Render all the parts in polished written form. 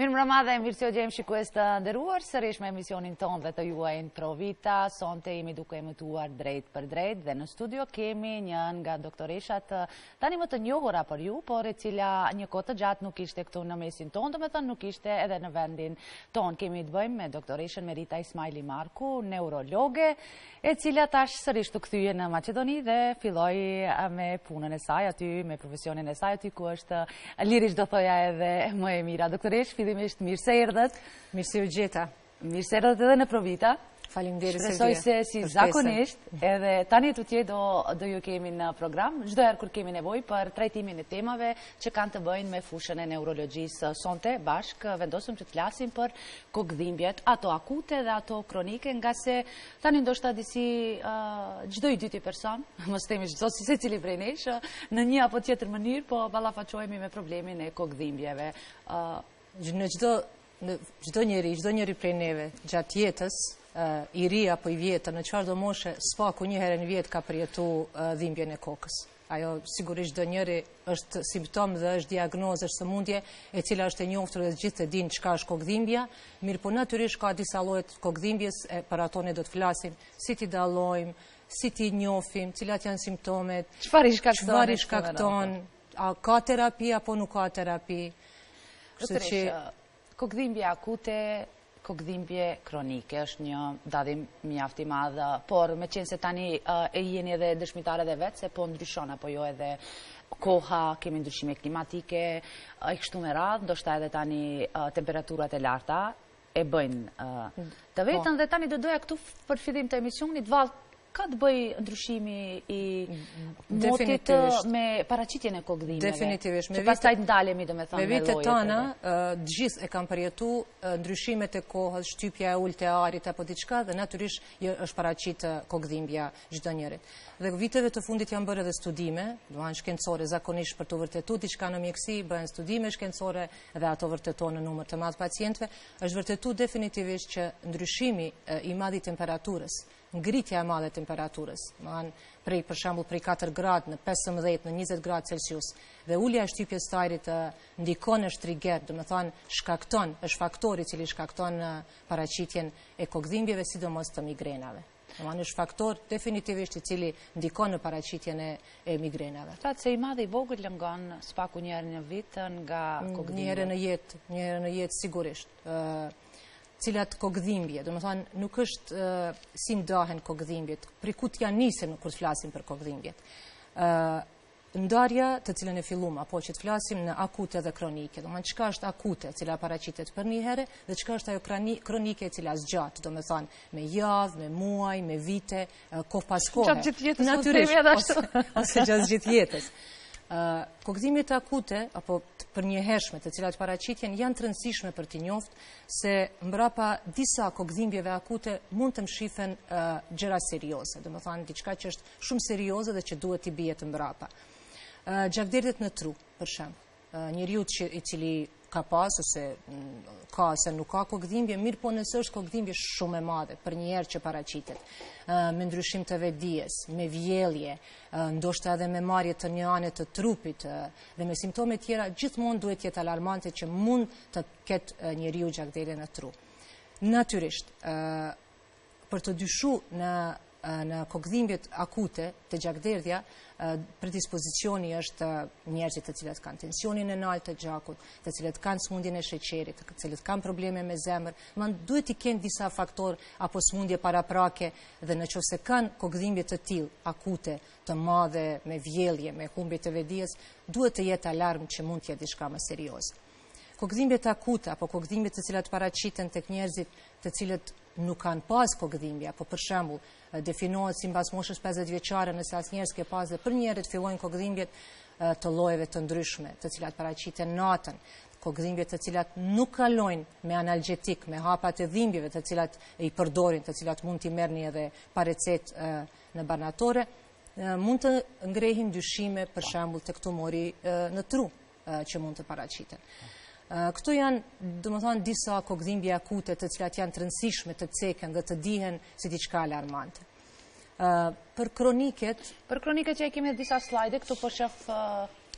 Mirëmbrëma dhe mirë se u gjejmë shikues të nderuar sërish me emisionin tonë dhe të juaj Pro Vita. Sonte jemi duke emituar drejt për drejt dhe në studio kemi një nga doktoreshat tani më të njohura për ju, por e cila një kohë të gjatë nuk ishte këtu në mesin tonë, domethënë nuk ishte edhe në vendin tonë. Kemi të bëjmë me doktoreshën Merita Ismaili Marku, neurologe, e cila tash sërish të kthye në Maqedoni dhe filloi me punën e saj aty, me profesionin e saj aty ku është lirisht do thoja edhe më e mira. Doktoresh, fillimisht mirë se erdhët. Mirë se u gjeta. Mirë se erdhët edhe në Pro Vita. Faleminderit se shpresoj se si zakonisht, edhe tani të tjerë do ju kemi në program, çdo herë kur kemi nevojë për trajtimin e temave që kanë të bëjnë me fushën e neurologjisë. Sonte bashkë vendosëm që të flasim për kokëdhimbjet, ato akute dhe ato kronike, nga se tani ndoshta disi çdo i dyti person, mos themi çdo si secili prej nesh, në një apo tjetër mënyrë, po ballafaqohemi me problemin e kokëdhimbjeve. Në çdo njeri prej neve gjatë jetës, i ri apo i vjetër, në çfarë do moshe, spaku një herë në vit ka përjetu dhimbjen e kokës. Ajo sigurisht çdo njeri është simptom dhe është diagnozë, është sëmundje e cila është e njohur dhe gjithë e dinë çka është kokëdhimbja, mirë po natyrisht ka disa lloje të kokëdhimbjes, për ato ne do të flasim, si ti dallojmë, si ti njohim, cilat janë simptomet, çfarë i shkakton, a ka terapi apo nuk ka terapi. Kokëdhimbja akute, kokëdhimbje kronike është një dadim mjaft i madh, por me qenë se tani e jeni edhe dëshmitare dhe vetë, se po ndryshon apo jo edhe koha, kemi ndryshime klimatike, e kështu me radhë, ndoshta edhe tani temperaturat e larta e bëjnë të vetën, dhe tani do doja këtu për fillim të emisionit, Vallë, ka të bëj ndryshimi i motit me paraqitjen e kokëdhimbjeve? Definitivisht. Që pastaj ndalemi, domethënë, me vitet tona, gjithë e kam përjetu ndryshimet e kohës, shtypja e ulët e arit apo diçka, dhe natyrisht është paraqit kokëdhimbja çdo njerit. Dhe viteve të fundit janë bërë edhe studime, domethënë shkencore, zakonisht për të vërtetuar diçka në mjeksi, bëhen studime shkencore dhe ato vërtetojnë në numër të madh pacientëve. Është vërtetuar definitivisht që ndryshimi i madh i temperaturës, ngritja e madhe e temperaturës, për shembull prej 4 gradë në 15 në 20 gradë Celsius, dhe ulja e shtypjes së ajrit ndikon, është trigger, domethënë shkakton, është faktori i cili shkakton paraqitjen e kokëdhimbjeve, sidomos të migrenave. Është faktor definitivisht i cili ndikon në paraqitjen e migrenave. Thatë se i madh i vogël lëngon spaku një herë në vit nga kokëdhimbja. Një herë në jetë sigurisht. Cilat kokëdhimbje, domethënë nuk është si ndahen kokëdhimbjet, prej ku t'ja nisin kur të flasim për kokëdhimbjet. Ndarja të cilën e fillum, apo që të flasim në akute dhe kronike, domethënë çka është akute, e cila paraqitet për një herë, dhe çka është ajo kronike e cila zgjat, domethënë me javë, me muaj, me vite, kohë pas kohe. Gjatë gjithë jetës, natyrisht, ose gjatë gjithë jetës. Kokëdhimbjet akute, apo për një hershme të cilat paraqitjen, janë të rëndësishme për t'i njoftë se mbrapa disa kokëdhimbjeve akute mund të mshifen gjëra serioze, domethënë diçka që është shumë serioze dhe që duhet t'i bie të mbrapa. Gjakderdhjet në tru, për shembull, njeriu i cili ka pas ose ka ose nuk ka kokëdhimbje, mirë po nëse është kokëdhimbje shumë e madhe për një herë që paraqitet, me ndryshim të vetdijes, me vjellje, ndoshta edhe me marrje të një ane të trupit dhe me simptome tjera, gjithmonë duhet jetë alarmante që mund të ketë njeriu gjakderdhje në tru. Natyrisht, për të dyshu në kokëdhimbjet akute të gjakderdhja, predispozicioni është njerëzit të cilët kanë tensionin e lartë të gjakut, të cilët kanë sëmundjen e sheqerit, të cilët kanë probleme me zemër, duhet i kenë disa faktor apo sëmundje paraprake, dhe nëse kanë kokëdhimbje të tillë akute, të madhe, me vjellje, me humbje të vetdijes, duhet të jetë alarm që mund të jetë diçka më serioze. Kokëdhimbjet akute apo kokëdhimbjet të cilat paraqiten tek njerëzit të cilët nuk kanë pas kokëdhimbje, apo për shembull definohet sipas moshës 50 vjeçare, nëse asnjëherë s'ke pas dhe për një herë të fillojnë kokëdhimbjet të llojeve të ndryshme, të cilat paraqiten natën, kokëdhimbjet të cilat nuk kalojnë me analgjetik, me hapat e dhimbjeve të cilat i përdorin, të cilat mund t'i merrni edhe pa recetë në banatore, mund të ngrehin dyshime, për shembull tek tumori në tru që mund të paraqiten. Këto janë, domethënë, disa kokëdhimbje akute të cilat janë të rëndësishme të ceken dhe të dihen si diçka alarmante. Për kroniket që e kemi disa slajde, këtu po shoh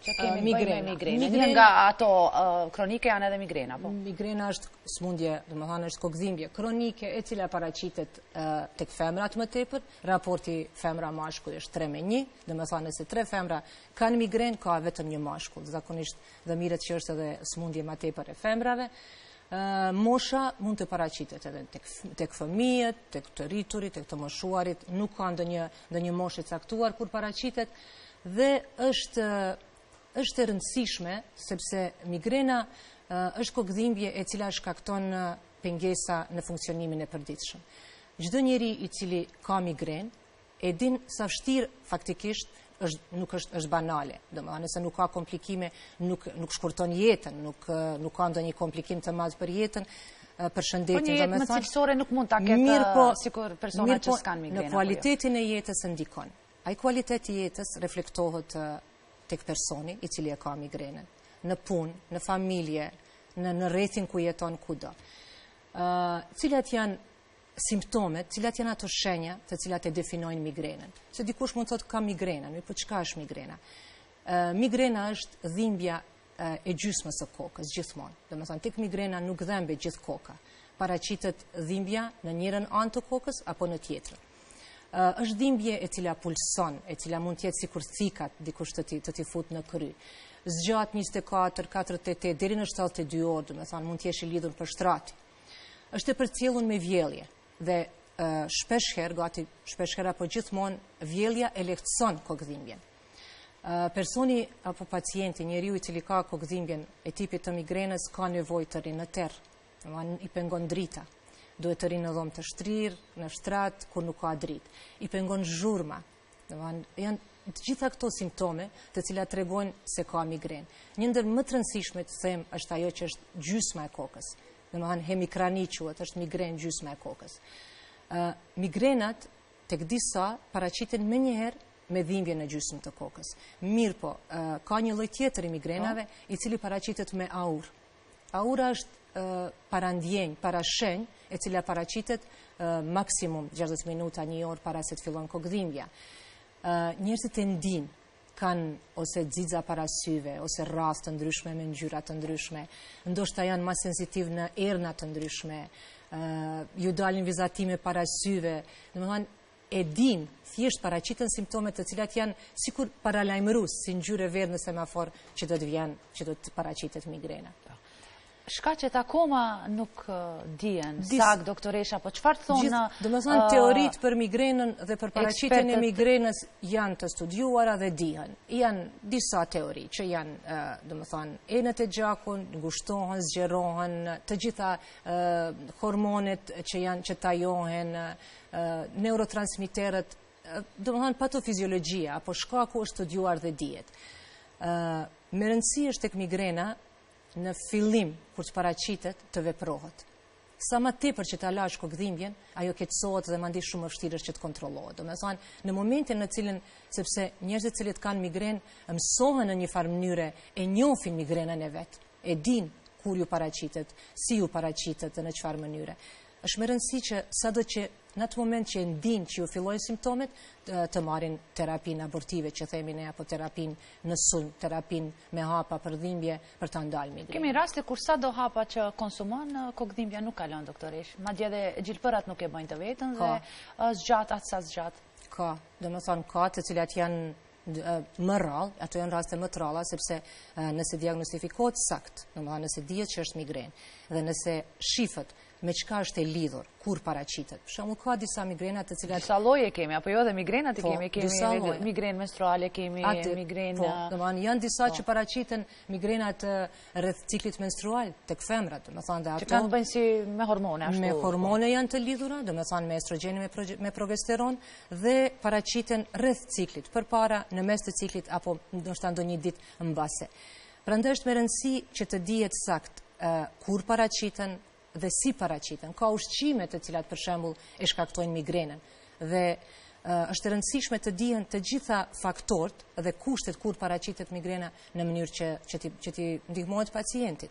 që kemi të bëjmë me migrenë. Një nga ato kronike janë edhe migrena, po? Migrena është smundje, dhe më thanë është kokëdhimbje kronike, e cila paraqitet tek femrat më tepër. Raporti femra-mashkull është 3:1, dhe më thanë nëse 3 femra kanë migrenë, ka vetëm një mashkull. Zakonisht dhe miret që është edhe smundje më tepër e femrave. Mosha mund të paraqitet edhe tek fëmijët, tek të rriturit, tek të moshuarit, nuk ka ndonjë moshë e caktuar kur paraqitet dhe është e rëndësishme sepse migrena është kokëdhimbje e cila shkakton pengesa në funksionimin e përditshëm. Çdo njeri i cili ka migrenë e din sa vështirë faktikisht nuk është banale. Domethënë nëse nuk ka komplikime, nuk shkurton jetën, nuk ka ndonjë komplikim të madh për jetën, për shëndetin. Po një jetë më cilësore nuk mund ta ketë sikur persona që s'kan migrenë. Në kualitetin e jetës ndikon. Ai kvaliteti i jetës reflektohet tek personi i cili e ka migrenën, në punë, në familje, në rrethin ku jeton kudo. Cilat janë simptomet, cilat janë ato shenja të cilat e definojnë migrenën. Se dikush mund thotë ka migrenën, po çka është migrena? Migrena është dhimbja e gjysmës së kokës gjithmonë. Domethënë tek migrena nuk dhembet gjithë koka. Paraqitet dhimbja në njërin anë të kokës apo në tjetrën. Është dhimbje e cila pulson, e cila mund të jetë sikur thikat dikush të t'i fut në kry. Zgjat 24, 48 deri në 72 orë, domethënë mund të jesh i lidhur për shtrati. Është e përcjellur me vjellje dhe gati shpesh herë apo gjithmonë vjellja e lehtëson kokëdhimbjen. Personi apo pacienti, njeriu i cili ka kokëdhimbjen e tipit të migrenës ka nevojë të rinë në terr, domethënë i pengon drita. Duhet të rinë në dhomë të shtrirë, në shtrat, kur nuk ka dritë. I pengon zhurma. Janë të gjitha këto simptome të cilat tregojnë se ka migrenë. Një ndër më të rëndësishmet them është ajo që është gjysma e kokës. Domethënë hemikrani quhet, është migrenë gjysma e kokës. Migrenat tek disa paraqiten menjëherë me dhimbje në gjysmë të kokës. Mirë po, ka një lloj tjetër i migrenave i cili paraqitet me aurë. Aura është parandjenjë, parashenjë, e cila paraqitet maksimum 60 minuta, 1 orë para se të fillon kokëdhimbja. Njerëzit e ndin kanë ose xixa para syve, ose rraste të ndryshme me ngjyra të ndryshme, ndoshta janë më sensitiv në erna të ndryshme, ju dalin vizatime para syve, domethënë e din, thjesht paraqiten simptome të cilat janë sikur paralajmërues, si ngjyrë verdhë në semafor që do të vjen, që do të paraqitet migrena. Shkaqet akoma nuk dihen. Sakt, doktoresha, po çfarë thonë? Domethënë teoritë për migrenën dhe për paraqitjen e migrenës janë të studiuara dhe dihen. Janë disa teori që janë, domethënë, enët e gjakut ngushtohen, zgjerohen, të gjitha hormonet që tajohen, neurotransmiterët, domethënë patofiziologjia apo shkaku është studiuar dhe dihet. Me rëndësi është tek migrena në fillim, kur të paraqitet, të veprohet. Sa më tepër që ta lash kokëdhimbjen, ajo keqësohet dhe mandej shumë vështirë është që të kontrollohet. Domethënë, në momentin në cilën, sepse njerëzit që kanë migrenë mësohen në një farë mënyre, e njohin migrenën e vet, e din kur ju paraqitet, si ju paraqitet dhe në çfarë mënyre. Është me rëndësi që sado që në atë moment që ndin që ju fillojnë simptomet, të marrin terapinë abortive që themi ne, apo terapinë në sulm, terapinë me hapa për dhimbje për ta ndalë migrenën. Kemi raste kur sado hapa që konsumon kokëdhimbja nuk kalon, doktoresh. Madje edhe gjilpërat nuk e bëjnë të vetën dhe zgjat atë sa zgjat. Ka, domethënë ka të cilat janë më rrallë, ato janë raste më të rralla sepse nëse diagnostifikohet sakt, domethënë nëse dihet që është migrenë dhe nëse shifet me çka është e lidhur, kur paraqitet. Për shembull, ka disa migrena të cilat disa lloje kemi, apo jo dhe migrenat kemi migrenë menstruale, kemi migrenë. Po, domethënë janë disa që paraqiten migrenat rreth ciklit menstrual tek femrat, domethënë dhe ato që kanë bënë si me hormone ashtu. Me hormone janë të lidhura, domethënë me estrogjeni me progesteron dhe paraqiten rreth ciklit, përpara, në mes të ciklit apo ndoshta ndonjë ditë mbase. Prandaj është me rëndësi që të dihet sakt kur paraqiten dhe si paraqiten. Ka ushqime të cilat për shembull e shkaktojnë migrenën dhe është e rëndësishme të dihen të gjitha faktorët dhe kushtet kur paraqitet migrena në mënyrë që ti ndihmohet pacientit.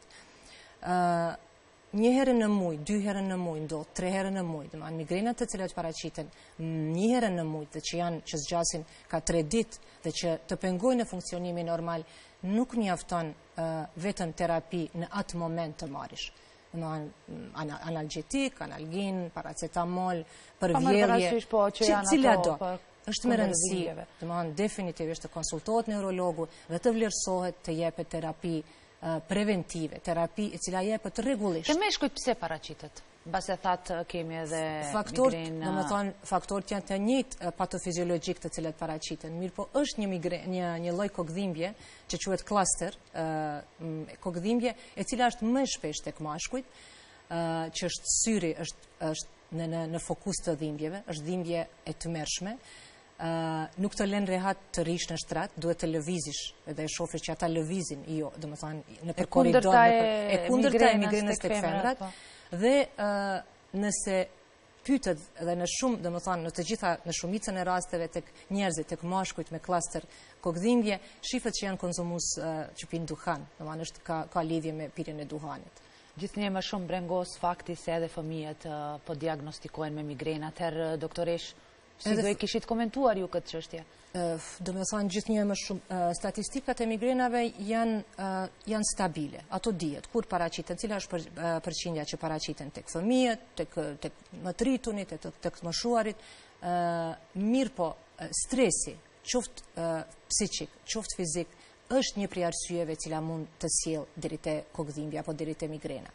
Një herë në muaj, 2 herë në muaj, ndodh 3 herë në muaj, domethënë migrenat të cilat paraqiten 1 herë në muaj dhe që zgjasin ka 3 ditë dhe që të pengojnë në funksionimin normal, nuk mjafton vetëm terapi në atë moment të marrish. Analgetik, analgin, paracetamol, përvjerje, cila do. Është me rëndësi, definitivisht të konsultohet neurologu dhe të vlerësohet të jepet terapi preventive, terapi e cila jepet rregullisht. Të meshkujt pse paraqitet? Base thatë kemi edhe migrenë... Në më thonë, faktorët janë të njëjtë patofiziologjik të cilat paraqiten. Mirë po është një lloj kokëdhimbje që quhet cluster, kokëdhimbje e cila është më shpesh tek mashkujt, që është syri, është në fokus të dhimbjeve, është dhimbje e tmerrshme. Nuk të lën rehat të rish në shtrat, duhet të lëvizish edhe e shofish që ata lëvizin, jo, do më thonë, në për koridor, e kundërta e migrenës tek femrat, dhe nëse pyetët dhe në shumë, do më thonë, në të gjitha, në shumicën e rasteve tek njerëzit, tek mashkujt me klaster kokëdhimbje, shifet që janë konzumus që pinë duhan, do më është ka lidhje me pirjen e duhanit. Gjithnjë më shumë brengos fakti se edhe fëmijët po diagnostikojnë me migrenë, atëherë doktoresh, si do e kishit komentuar ju këtë çështje? Do me thonë gjithnjë më shumë, statistikat e migrenave janë stabile, ato dihet, kur paraqiten, cila është përqindja që paraqiten tek fëmijët, tek më të rritunit, tek të moshuarit, mirë po, stresi, qoftë psiqik, qoftë fizik, është një prej arsyeve cila mund të sjellë deri te kokëdhimbja apo deri te migrena.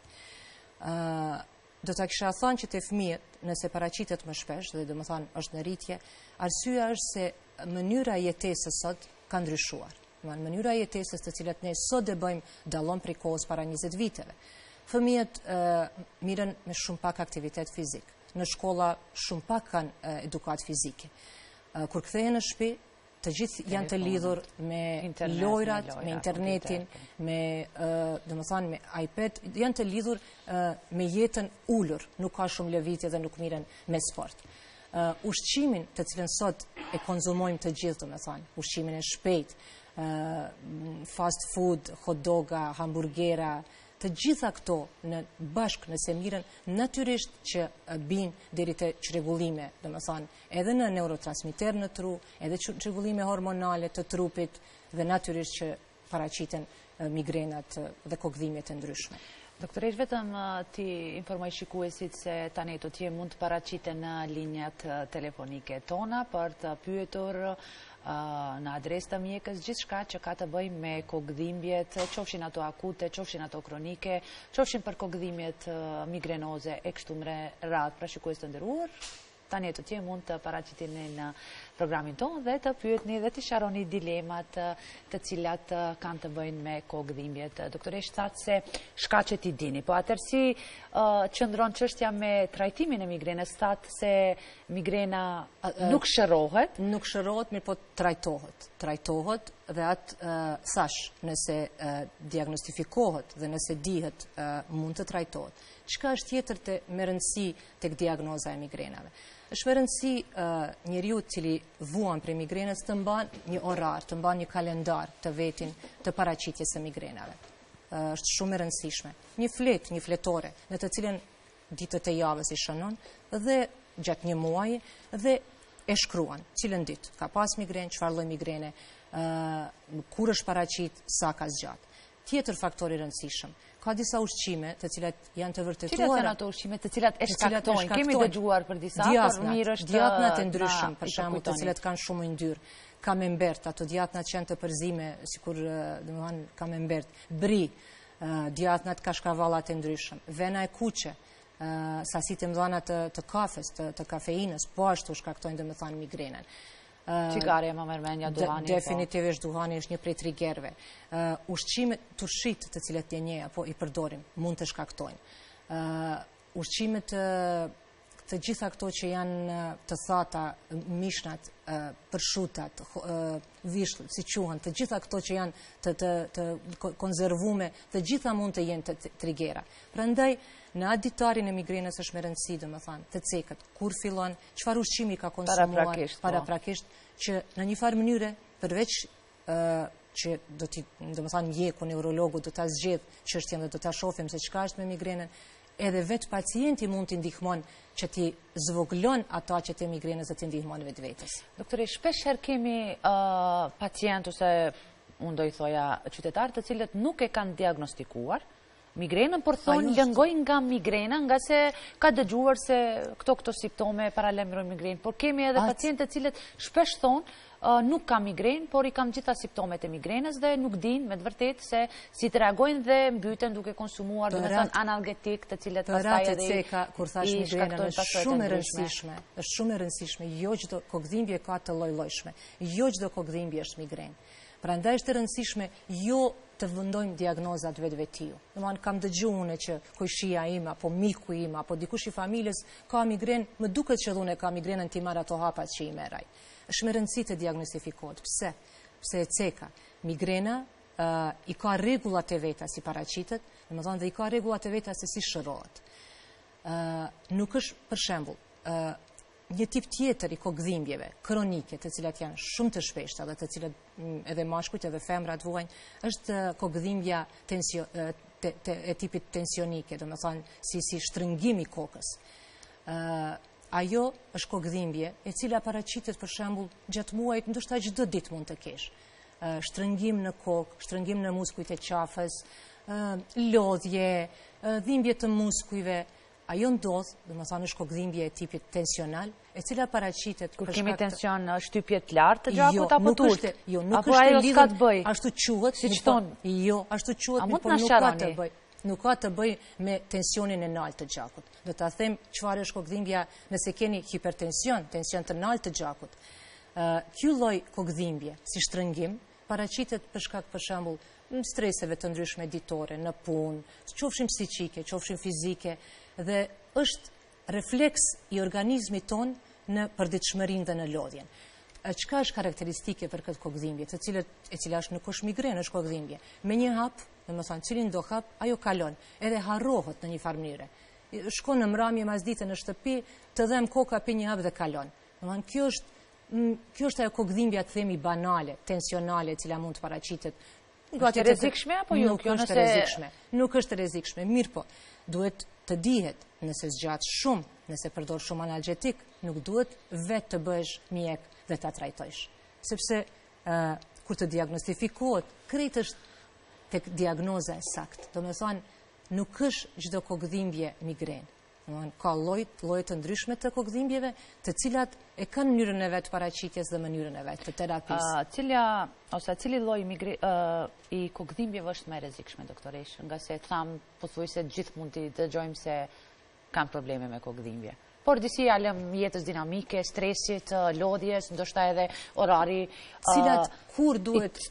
Do ta kisha thënë që te fëmijët, nëse paraqitet më shpesh, dhe do të thonë është në rritje, arsyeja është se mënyra e jetesës sot ka ndryshuar. Mënyra e jetesës të cilat ne sot e bëjmë dallon prej kohës para 20 viteve. Fëmijët mirën me shumë pak aktivitet fizik. Në shkolla shumë pak kanë edukat fizike. Kur kthehen në shtëpi, të gjithë janë të lidhur me lojrat, me internetin, me me iPad, janë të lidhur me jetën ulur, nuk ka shumë lëvizje dhe nuk miren me sport. Ushqimin të cilën sot e konzumojmë të gjithë, ushqimin e shpejt, fast food, hot doga, hamburgera, të gjitha këto në bashkë nëse miren natyrisht që binë deri te çrregullime, edhe në neurotransmiter në tru, edhe çrregullime hormonale të trupit dhe natyrisht që paraqiten migrenat dhe kokëdhimbjet e ndryshme. Doktoresh, vetëm ti informoj shikuesit se tani do t'je mund të paraqiten në linjat telefonike tona për të pyetur në adresë të mjekës gjithçka që ka të bëjë me kokëdhimbjet, qofshin ato akute, qofshin ato kronike, qofshin për kokëdhimbjet migrenoze e kështu me radhë. Pra shikues të nderuar, tani të tjerë mund të paraqiteni në programin tonë dhe të pyetni dhe të sharoni dilemat të cilat kanë të bëjnë me kokëdhimbjet. Doktoresh thatë se shkaqet i dini, po atëherë si qëndron çështja me trajtimin e migrenës, thatë se migrena nuk shërohet? Nuk shërohet, mirë po trajtohet. Trajtohet dhe atë thash, nëse diagnostifikohet dhe nëse dihet mund të trajtohet. Çka është tjetër me rëndësi tek diagnoza e migrenave? Është me rëndësi njeriu i cili vuan prej migrenës të mban një orar, të mban një kalendar të vetin të paraqitjes së migrenave. Është shumë e rëndësishme. Një fletore, në të cilën ditët e javës i shënon dhe gjatë një muaji dhe e shkruan cilën ditë ka pas migrenë, çfarë lloj migrene, kur është paraqit, sa ka zgjat. Tjetër faktor i rëndësishëm, ka disa ushqime të cilat janë të vërtetuara. Cilat janë ato ushqime të cilat e shkaktojnë? Kemi dëgjuar për disa, por mirë është djatnat e ndryshëm, për shembull, të cilat kanë shumë yndyrë. Kamembert, ato djatnat që janë të përzime, sikur domethënë kamembert, bri, djatnat kashkavallat e ndryshëm, vena e kuqe, sasitë e mëdha të kafes, të kafeinës, po ashtu shkaktojnë domethënë migrenën. Cigaria, më mërmenja, duhani. Definitivisht duhani është një prej triggerëve. Ushqimet turshit të cilat ne apo i përdorim mund të shkaktojnë. Ushqimet të gjitha këto që janë të thata, mishnat, përshutat, vishlët, si quhen, të gjitha këto që janë të konzervume, të gjitha mund të jenë të triggera. Prandaj në atë ditarin e migrenës është me rëndësi, domethënë, të cekët, kur fillon, çfarë ushqimi ka konsumuar paraprakisht, që në një farë mënyre, përveç që do të, domethënë, mjeku, neurologu do ta zgjedh çështjen dhe do ta shohim se çka është me migrenën, edhe vetë pacienti mund t'i ndihmon që t'i zvoglon ata që të migrenës dhe t'i ndihmon vetvetes. Doktore, shpesh herë kemi pacient ose unë do i thoja qytetarë të cilët nuk e kanë diagnostikuar migrenën, por thonë lëngoj nga migrena, nga se ka dëgjuar se këto simptome paralemrojnë migrenë, por kemi edhe pacientë të cilët shpesh thonë nuk ka migrenë, por i kam gjitha simptomet e migrenës dhe nuk din me të vërtet se si të reagojnë dhe mbyten duke konsumuar dhe me thënë analgetik të cilët pastaj edhe kur thash migrenën është shumë e rëndësishme, është shumë e rëndësishme, jo çdo kokëdhimbje ka të lloj-llojshme, jo çdo kokëdhimbje është migrenë. Prandaj është e rëndësishme jo të vendojmë diagnozat vetvetiu. Domethënë kam dëgjuar unë që kujshia ime apo miku im apo dikush i familjes ka migrenë, më duket që dhunë ka migrenën ti marr ato hapat që i merraj. Është me rëndësi të diagnostikohet. Pse? Pse e ceka. Migrena i ka rregullat e veta si paraqitet, domethënë dhe i ka rregullat e veta se si shërohet. Nuk është për shembull një tip tjetër i kokëdhimbjeve kronike, të cilat janë shumë të shpeshta dhe të cilat edhe mashkujt edhe femrat vuajnë, është kokëdhimbja e tipit tensionike, domethënë si shtrëngimi i kokës. Ajo është kokëdhimbje e cila paraqitet për shembull gjatë muajit, ndoshta çdo ditë mund të kesh. Shtrëngim në kokë, shtrëngim në muskujt e qafës, lodhje, dhimbje të muskujve. Ajo ndodh, domethënë është kokëdhimbje e tipit tensional, e cila paraqitet kur kemi tension në shtypje të lartë të gjakut apo të ulët. Jo, nuk është e lidhur, ashtu quhet, siç thonë. Jo, ashtu quhet, por nuk ka të bëj. Nuk ka të bëj me tensionin e lartë të gjakut. Do ta them çfarë është kokëdhimbja nëse keni hipertension, tension të lartë të gjakut. Ky lloj kokëdhimbje, si shtrëngim, paraqitet për shkak për shembull streseve të ndryshme ditore në punë, qofshin psiqike, qofshin fizike, dhe është refleks i organizmit ton në përditshmërinë dhe në lodhjen. Çka është karakteristike për këtë kokëdhimbje, e cila nuk është migrenë, është kokëdhimbje. Me një hap, domethënë cilin do hap, ajo kalon, edhe harrohet në një farë mënyre. Shkon në mramje masdite në shtëpi, të dhem koka pi një hap dhe kalon. Domethënë kjo është ajo kokëdhimbja të themi banale, tensionale, e cila mund të paraqitet. Është rrezikshme apo jo? Nuk është rrezikshme. Nuk është rrezikshme, mirë po. Duhet të dihet nëse zgjat shumë, nëse përdor shumë analgetik, nuk duhet vetë të bësh mjek dhe ta trajtojsh. Sepse kur të diagnostifikohet, krejt është tek diagnoza e saktë. Domethënë nuk është çdo kokëdhimbje migrenë. Ka lloje të ndryshme të kokëdhimbjeve, të cilat e kanë mënyrën e vet paraqitjes dhe mënyrën e vet të terapisë. Cili lloj i kokëdhimbjeve është më e rrezikshme, doktoresh, nga se tham pothuajse gjithë mund të dëgjojmë se kanë probleme me kokëdhimbje. Por disi alëm jetës dinamike, stresit, lodhjes, ndoshta edhe orari cilat kur duhet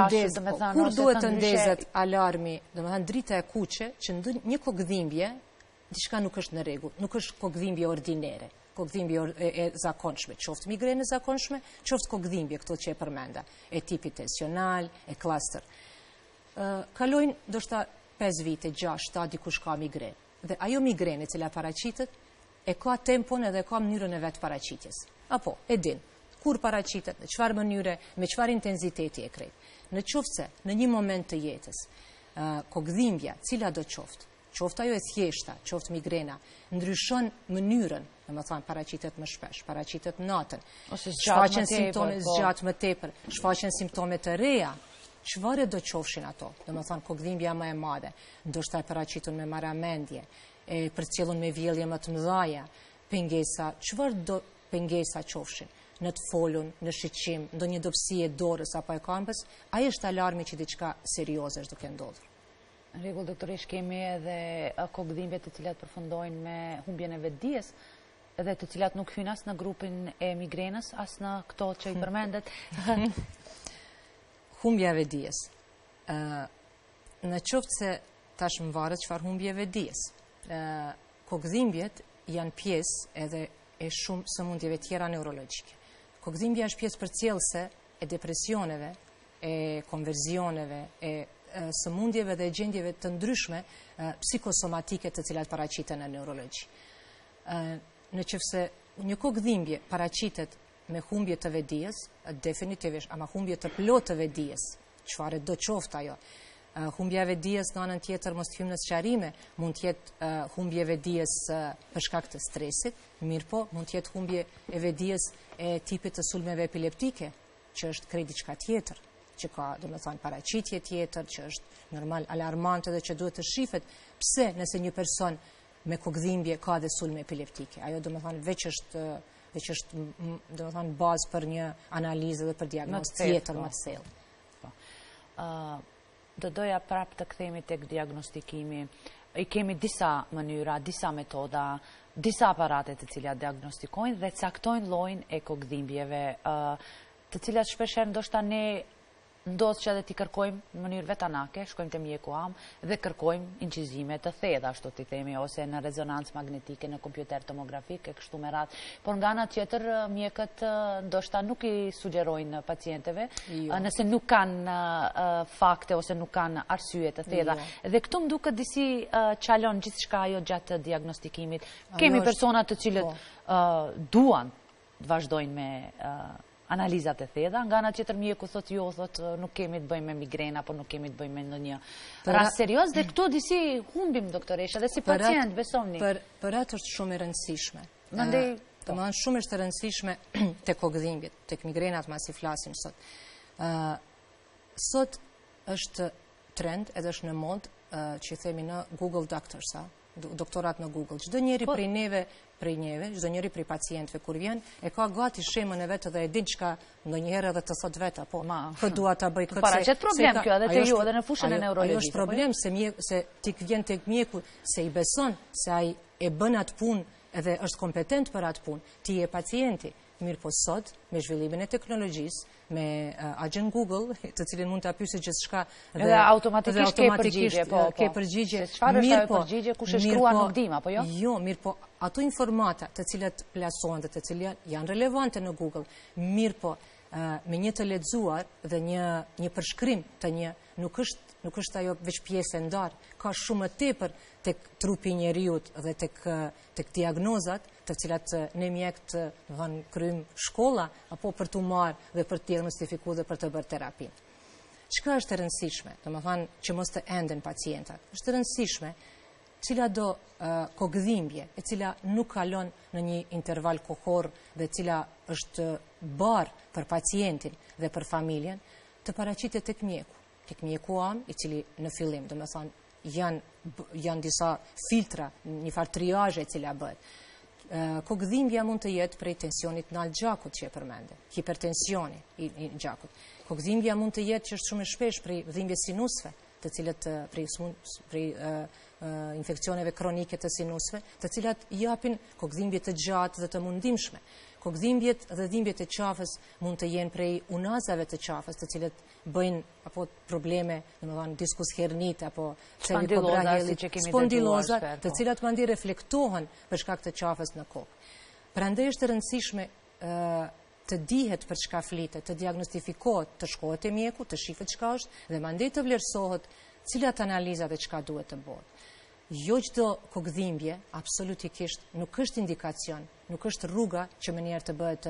të ndezet alarmi, domethënë drita e kuqe që një kokëdhimbje diçka nuk është në rregull, nuk është kokëdhimbje ordinere, kokëdhimbje e zakonshme, qoftë migrenë e zakonshme, qoftë kokëdhimbje këto që e përmenda, e tipit tensional, e cluster. Kalojnë ndoshta 5 vite, 6, 7 dikush ka migrenë. Dhe ajo migrenë e cila paraqitet e ka tempon edhe ka mënyrën e vet paraqitjes. Apo e din kur paraqitet, në çfarë mënyre, me çfarë intensiteti e krejt. Në qoftë se në një moment të jetës, kokëdhimbja, cila do qoftë ajo e thjeshta, qoftë migrena, ndryshon mënyrën, domethënë paraqitet më shpesh, paraqitet natën, shfaqen simptome zgjat më tepër, shfaqen simptome të reja. Çfarë do qofshin ato? Domethënë kokëdhimbja më e madhe, ndoshta e paraqitur me marramendje, e përcjellur me vjellje më të mëdha, pengesa, çfarë do pengesa qofshin? Në të folun, në shiqim, ndonjë dobësi e dorës apo e këmbës, ai është alarmi që diçka serioze është duke ndodhur. Në rregull, doktoresh, kemi edhe kokëdhimbje të cilat përfundojnë me humbjen e vetdijes, edhe të cilat nuk hyjnë as në grupin e migrenës, as në këto që i përmendet. Humbja e vetdijes. Në qoftë se tash më varet çfarë humbje e vetdijes. Kokëdhimbjet janë pjesë edhe e shumë sëmundjeve tjera neurologjike. Kokëdhimbja është pjesë përcjellëse e depresioneve, e konverzioneve, e sëmundjeve dhe gjendjeve të ndryshme psikosomatike të cilat paraqiten në neurologji. Në qoftë një kokëdhimbje paraqitet me humbje të vetdijes, definitivisht, ama humbje të plotë të vetdijes, çfarë do qoftë ajo. Humbja e vetdijes në anën tjetër, mos të hyjmë në sqarime, mund të jetë humbje e vetdijes për shkak të stresit, mirë po, mund të jetë humbje e vetdijes e tipit të sulmeve epileptike, që është krejt diçka tjetër. që ka, do me thonë, paraqitje tjetër, që është normal alarmante dhe që duhet të shifet pse nëse një person me kokëdhimbje ka dhe sulme epileptike. Ajo do me thonë veç është do me thonë bazë për një analizë dhe për diagnozë tjetër më të thellë. Do doja prap të kthehemi tek diagnostikimi. I kemi disa mënyra, disa metoda, disa aparate të cilat diagnostikojnë dhe caktojnë llojin e kokëdhimbjeve, të cilat shpeshherë ndoshta ne ndodh që edhe ti kërkojmë në mënyrë vetanake, shkojmë te mjeku am dhe kërkojmë incizime të thella, ashtu ti themi, ose në rezonancë magnetike, në kompjuter tomografik, e kështu me radhë. Por nga ana tjetër mjekët ndoshta nuk i sugjerojnë pacientëve, nëse nuk kanë fakte ose nuk kanë arsye të thella. Dhe këtu më duket disi çalon gjithçka ajo gjatë diagnostikimit. Kemi persona të cilët duan të vazhdojnë me analizat e thella, nga ana tjetër mjeku thotë jo, thotë nuk kemi të bëjmë me migrenë apo nuk kemi të bëjmë me ndonjë rast serioz, dhe këtu disi humbim, doktoresha, dhe si pacient besoni. Për atë është shumë e rëndësishme. Domethënë shumë është e rëndësishme tek kokëdhimbjet, tek migrenat, masi flasim sot. Sot është trend edhe është në mod që themi në Google Doctors, doktorat në Google. Çdo njeri prej neve, çdo njeri prej pacientëve kur vjen, e ka gati shemën e vetë dhe e din çka ndonjëherë edhe të thot vetë, po kë dua ta bëj këtë. Paraqet problem kjo edhe te ju edhe në fushën e neurologjisë. Ajo është problem se ti vjen tek mjeku se i beson se ai e bën atë punë edhe është kompetent për atë punë. Ti je pacienti. Mirë po sot, me zhvillimin e teknologjisë, me agent Google, të cilin mund të pyesë gjithçka dhe automatikisht ke përgjigje. Çfarë është ajo përgjigje, kush e shkruan nuk dim apo jo? Jo, mirë po, ato informata të cilat plasohen dhe të cilat janë relevante në Google, mirë po, me një të lexuar dhe një përshkrim të një, nuk është ajo veç pjesë e ndarë, ka shumë më tepër tek trupi i njeriut dhe tek diagnozat, të cilat ne mjekët kryjm shkolla apo për t'u marrë dhe për të diagnostifikuar dhe për të bërë terapi. Çka është e rëndësishme, domethënë që mos të enden pacientat? Është e rëndësishme cila do kokëdhimbje, e cila nuk kalon në një interval kohor dhe cila është barë për pacientin dhe për familjen, të paraqitet tek mjeku. Tek mjeku am, i cili në fillim, domethënë janë disa filtra, një farë triazhe e cila bëhet. Kokëdhimbja mund të jetë prej tensionit në altë gjakut që e përmende, hipertensioni i gjakut. Kokëdhimbja mund të jetë që është shumë e shpesh prej dhimbje sinusve, të cilët prej infekcioneve kronike të sinusve, të cilat japin kokëdhimbje të gjatë dhe të mundimshme. Kokëdhimbjet dhe dhimbjet e qafës mund të jenë prej unazave të qafës, të cilët bëjnë apo probleme, domethënë diskus hernit apo spondiloza, të cilat mandi reflektohen për shkak të qafës në kokë. Prandaj është e rëndësishme të dihet për çka flitet, të diagnostifikohet, të shkohet te mjeku, të shifet çka është dhe mandej të vlerësohet cilat analiza dhe çka duhet të bëhet. Jo çdo kokëdhimbje absolutikisht nuk është indikacion, nuk është rruga që më njerë të bëhet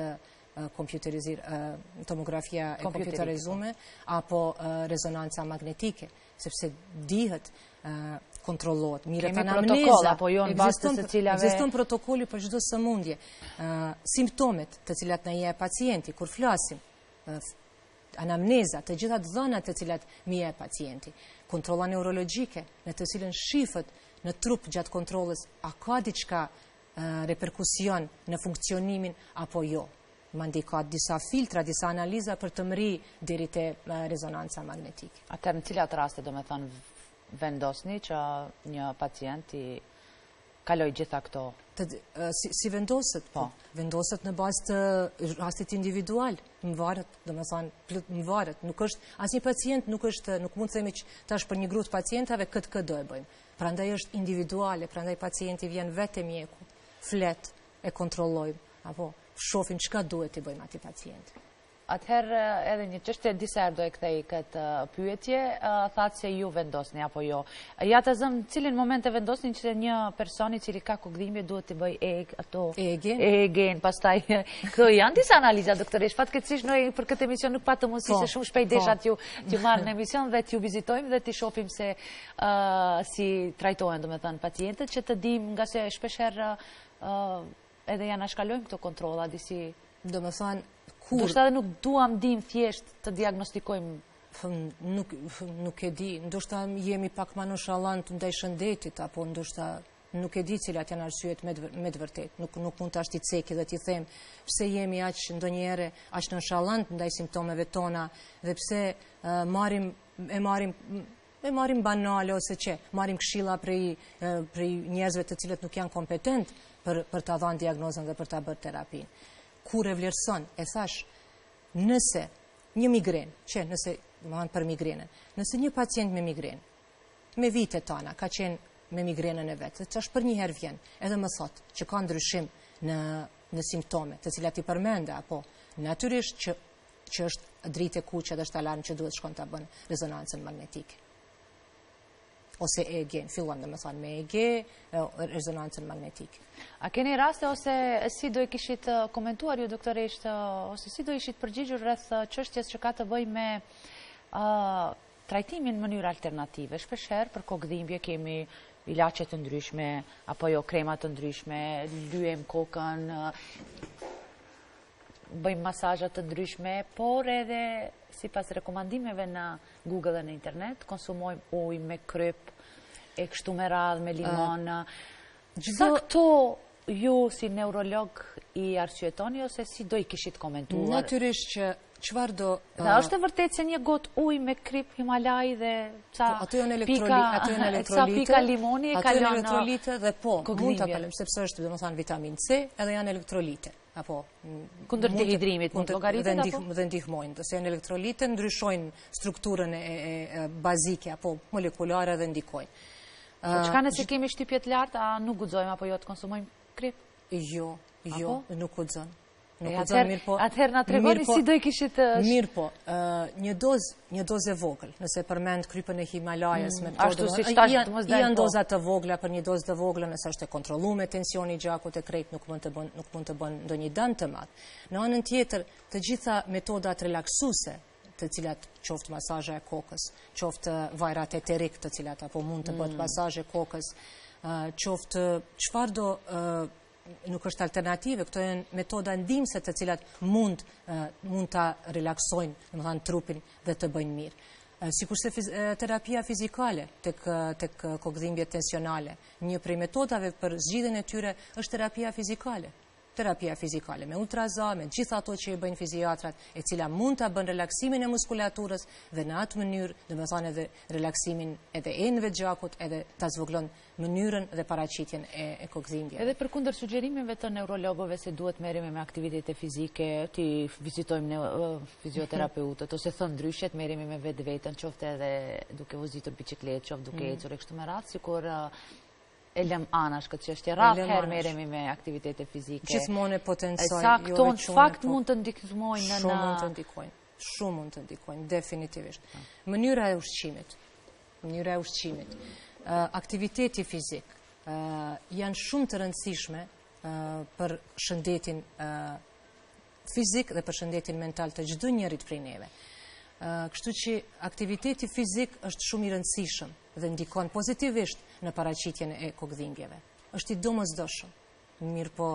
tomografia e kompjuterizume apo rezonanca magnetike, sepse dihet kontrollohet. Kemi protokoll apo jo në bazë të cilave ekziston protokolli për çdo sëmundje. Simptomet të cilat na jep pacienti kur flasim, anamneza, të gjitha dhënat të cilat mi jep pacienti, kontrolla neurologjike, në të cilën shifet në trup gjatë kontrollës, a ka diçka reperkusion në funksionimin apo jo. Mandej ka disa filtra, disa analiza për të mri deri te rezonanca magnetike. Atëherë në cilat raste do me thënë vendosni që një pacient i kaloj gjitha këto? Si vendoset? Po. Vendoset në bazë të rastit individual. Më varet, do me thënë, më varet. Nuk është, asnjë pacient nuk mund të themi që tash për një grup pacientave këtë do e bëjmë. Prandaj është individuale, prandaj pacienti vjen vetë mjeku, flet, e kontrollojmë, apo shohim çka duhet të bëjmë atij pacienti. Atëherë edhe një çështje disa herë do e kthej këtë pyetje, thatë se ju vendosni apo jo. Ja të zëm cilin moment e vendosni që një person i cili ka kokëdhimbje duhet të bëj EEG, pastaj këto janë disa analiza, doktoresh, fatkeqësisht noi për këtë emision nuk patëm mundësi se shumë shpejt desha t'ju marr në emision dhe t'ju vizitojmë dhe t'i shohim se si trajtohen domethënë pacientët, që të dim nga se shpeshherë edhe janë shkalojmë këto kontrolla disi. Domethënë Ndoshta edhe nuk duam dim thjesht të diagnostikojmë Nuk e di, ndoshta jemi pak më nonchalant ndaj shëndetit, apo ndoshta nuk e di cilat janë arsyet me të vërtet. Nuk mund të ashti ceki dhe t'i them pse jemi ndonjëherë aq nonchalant ndaj simptomeve tona dhe pse e marrim banale ose marrim këshilla prej njerëzve të cilët nuk janë kompetent për ta dhënë diagnozën dhe për ta bërë terapinë. Kur e vlerëson, e thash, nëse një migrenë, për migrenën, nëse një pacient me migrenë, me vite tana, ka qenë me migrenën e vetë, që është për një herë vjen, edhe më thot që ka ndryshim në simptome, të cilat i përmende, apo natyrisht që është dritë e kuqe dhe është alarm që duhet shkon të bën rezonancën magnetike. Ose EEG, fillon dhe më thonë me EEG, rezonancën magnetike. A keni raste ose si do i kishit komentuar ju, doktoresht, ose si do ishit përgjigjur rreth çështjes që ka të bëjë me trajtimin në mënyrë alternative? Shpeshherë për kokëdhimbje kemi ilaçe të ndryshme, apo jo krema të ndryshme, lyejm kokën, bëjmë masazhe të ndryshme, por edhe sipas rekomandimeve në Google dhe në internet, konsumojmë ujë me kryp, e kështu me radhë, me limon. Sa këto ju si neurolog i arsyetoni ose si do i kishit komentuar? Natyrisht që çfarë do... Dhe është e vërtet se një gotë ujë me kryp Himalaj dhe ca pika limoni e kalon... Ato janë elektrolite dhe mund të kalojmë, sepse është, domethënë, vitamin C edhe janë elektrolite. Kundër dehidrimit mund të llogaritet apo? Dhe ndihmojnë, se janë elektrolite, ndryshojnë strukturën e bazike apo molekulare dhe ndikojnë. Çka nëse kemi shtypje të larta, a nuk guxojmë apo jo të konsumojmë kryp? Jo, nuk guxon. Atëherë na tregoni si do i kishit... Mirë po, një dozë e vogël, nëse përmend krypën e Himalajës, janë doza të vogla për një dozë të vogla, nëse është e kontrolluar tensioni i gjakut e krejt, nuk mund të bën ndonjë dëm të madh. Në anën tjetër, të gjitha metodat relaksuese, të cilat qoftë masazhe e kokës, qoftë vajrat eterik, të cilat apo mund të bëhet masazhe kokës, qoftë çfarë do nuk është alternative, këto janë metoda ndihmëse të cilat mund ta relaksojnë, domethënë trupin dhe të bëjnë mirë. Sikurse terapia fizikale tek kokëdhimbjet tensionale, një prej metodave për zgjidhjen e tyre është terapia fizikale. Terapia fizikale me ultraza, me gjitha ato që i bëjnë fiziatrat, e cila mund ta bën relaksimin e muskulaturës dhe në atë mënyrë, domethënë edhe relaksimin edhe enëve të gjakut, edhe ta zvogëlon mënyrën dhe paraqitjen e kokëdhimbjeve. Edhe përkundër sugjerimeve të neurologëve se duhet merremi me aktivitete fizike, ti vizitojmë fizioterapeutët ose thon ndryshe të merremi me vetveten, qoftë edhe duke vozitur biçikletë, qoftë duke ecur e kështu me radhë, sikur e lëm anash këtë çështje, rrallë herë merremi me aktivitete fizike. Gjithmonë potencoj. Sa këto në fakt mund të ndikojnë në... Shumë mund të ndikojnë, definitivisht. Mënyra e ushqimit, aktiviteti fizik, janë shumë të rëndësishme për shëndetin fizik dhe për shëndetin mental të çdo njerit prej neve. Kështu që aktiviteti fizik është shumë i rëndësishëm dhe ndikon pozitivisht në paraqitjen e kokëdhimbjeve. Është i domosdoshëm. Mirë po,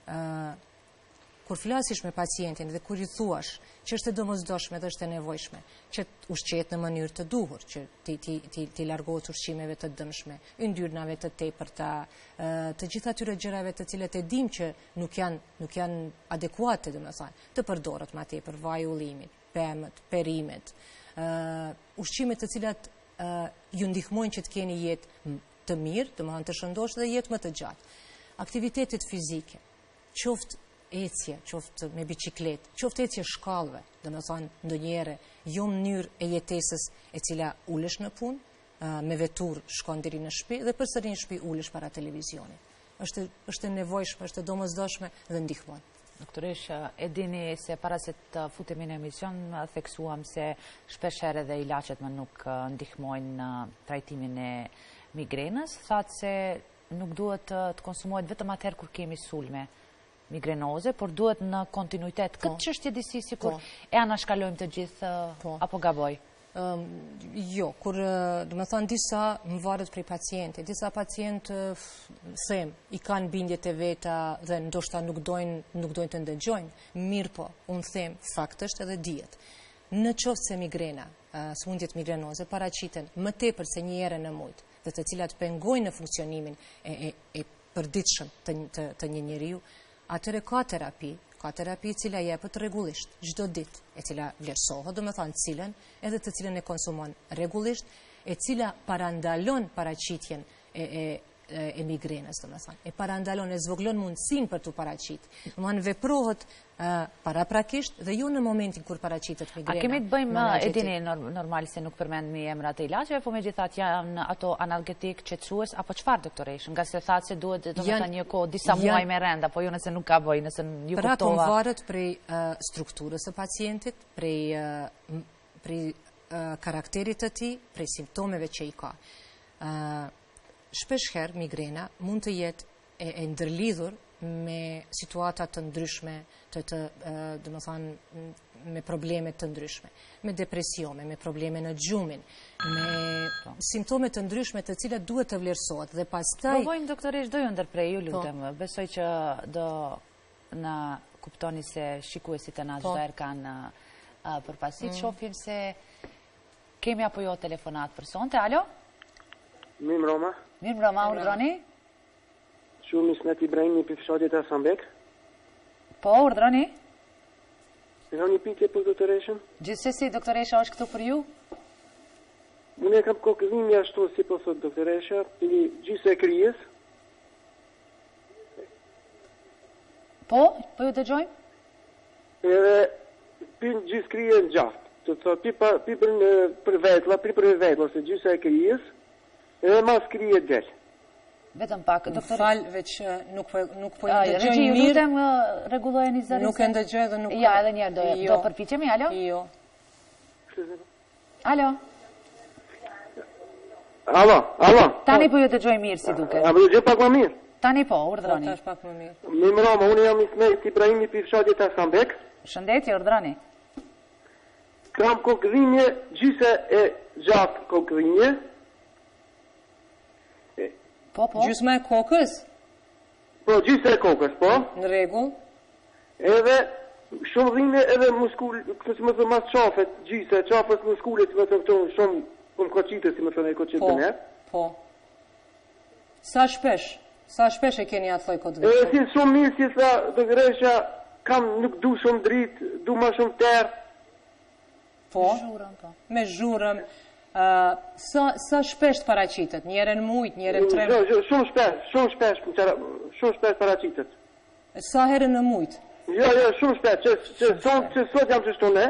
kur flasish me pacientin dhe kur i thuash që është e domosdoshme dhe është e nevojshme, që ushqehet në mënyrë të duhur, që ti largohet ushqimeve të dëmshme, yndyrnave të tepërta, të gjitha atyre gjërave të cilet e dim që nuk janë adekuate, domethënë, të përdoret më tepër, vaji i ullimit, pemët, perimet, ushqimet të cilat ju ndihmojnë që të keni jetë të mirë, domethënë të shëndosh dhe jetë më të gjatë. Aktivitetet fizike, qoftë ecje, qoftë me biçikletë, qoftë ecje shkallëve, domethënë ndonjëherë jo mënyrë e jetesës e cila ulesh në punë, me vetur shkon deri në shtëpi dhe përsëri në shtëpi ulesh para televizionit. Është e nevojshme, është e domosdoshme dhe ndihmon. Doktoresh, e dini se para se të futemi në emision, theksuam se shpesh herë edhe ilaçet më nuk ndihmojnë në trajtimin e migrenës. Thatë se nuk duhet të konsumohet vetëm atëherë kur kemi sulme migrenoze, por duhet në kontinuitet. Këtë çështje disi sikur e anashkalojmë të gjithë apo gaboj? Jo, kur do të thonë disa më varet prej pacientit, disa pacientë i kanë bindjet e veta dhe ndoshta nuk dojnë të ndëgjojnë, mirë po, unë them, fakt është edhe dihet. në qoftë se migrena, sëmundjet migrenoze, paraqiten më tepër se një herë në muaj, dhe të cilat pengojnë në funksionimin e përditshëm të një njeriu, atëre ka terapi cila jepet rregullisht, çdo ditë, e cila vlerësohet, domethënë cilën, edhe të cilën e konsumon rregullisht, e cila parandalon paraqitjen e migrenës, domethënë. E parandalon, e zvoglon mundësinë për të paraqit. Domethënë veprohet paraprakisht dhe jo në momentin kur paraqitet migrena. A kemi të bëjmë, e dini normal se nuk përmend mi emrat e ilaçeve, po megjithatë janë ato analgetik, qetësues apo çfarë doktoresh? Nga se thatë se duhet domethënë një kohë disa muaj me rend, apo jo nëse nuk ka bëj, nëse ju kuptova. Pra varet prej strukturës së pacientit, prej karakterit të tij, prej simptomeve që i ka. Shpeshherë migrena mund të jetë e ndërlidhur me situata të ndryshme, domethënë me probleme të ndryshme, me depresione, me probleme në gjumin, me simptome të ndryshme të cilat duhet të vlerësohet dhe pastaj. Provojmë doktoresh, do ju ndërprej, ju lutem. Besoj që do na kuptoni se shikuesit e na çdo herë kanë përpasit. Shohim se kemi apo jo telefonat për sonte. Alo? Mirë mbroma. Mirë mbroma, urdhroni? Shumë Ismet Ibrahimi për fshatit e Sambek. Po, urdhroni? E ka një pyetje për doktoreshën? Gjithsesi, doktoresha është këtu për ju? Unë e kam kokëzimje ashtu si po thot doktoresha, për gjysë e krijes. Po ju dëgjojmë? Edhe për gjysë krije në gjaftë. Të thot, për vetla, se gjysë e krijes, edhe mas krije del. Vetëm pak, doktor. Fal, veç nuk po ndëgjoj mirë. Lutem rregullojeni zërin. Nuk e ndëgjoj dhe nuk. Ja, edhe një herë do përpiqemi, alo? Jo. Alo. Alo. Tani po ju dëgjoj mirë si duket. A më dëgjoj pak më mirë? Tani po, urdhroni. Tash pak më mirë. Mirë mbroma, unë jam Ismet Ibrahimi për fshatit e Sambek. Shëndetje, urdhroni. Kam kokëzimje, gjysë e gjatë kokëzimje. Po. Gjysma e kokës? Po, gjysë e kokës, po. Në rregull. Edhe shumë dhimbje edhe muskul, këto më thon mas qafet, gjysë, qafës muskulit, më thon këto shumë konkoçite, si më thon ai koçitën. Po. Sa shpesh e keni atë lloj kodë? Si shumë mirë, si sa doktoresha, nuk du shumë dritë, du më shumë terë. Po. Me zhurëm. Sa shpesh paraqitet? Një herë në muaj, një herë në 3 muaj? Shumë shpesh paraqitet. Sa herë në muaj? Jo, shumë shpesh, që sot jam që shtone.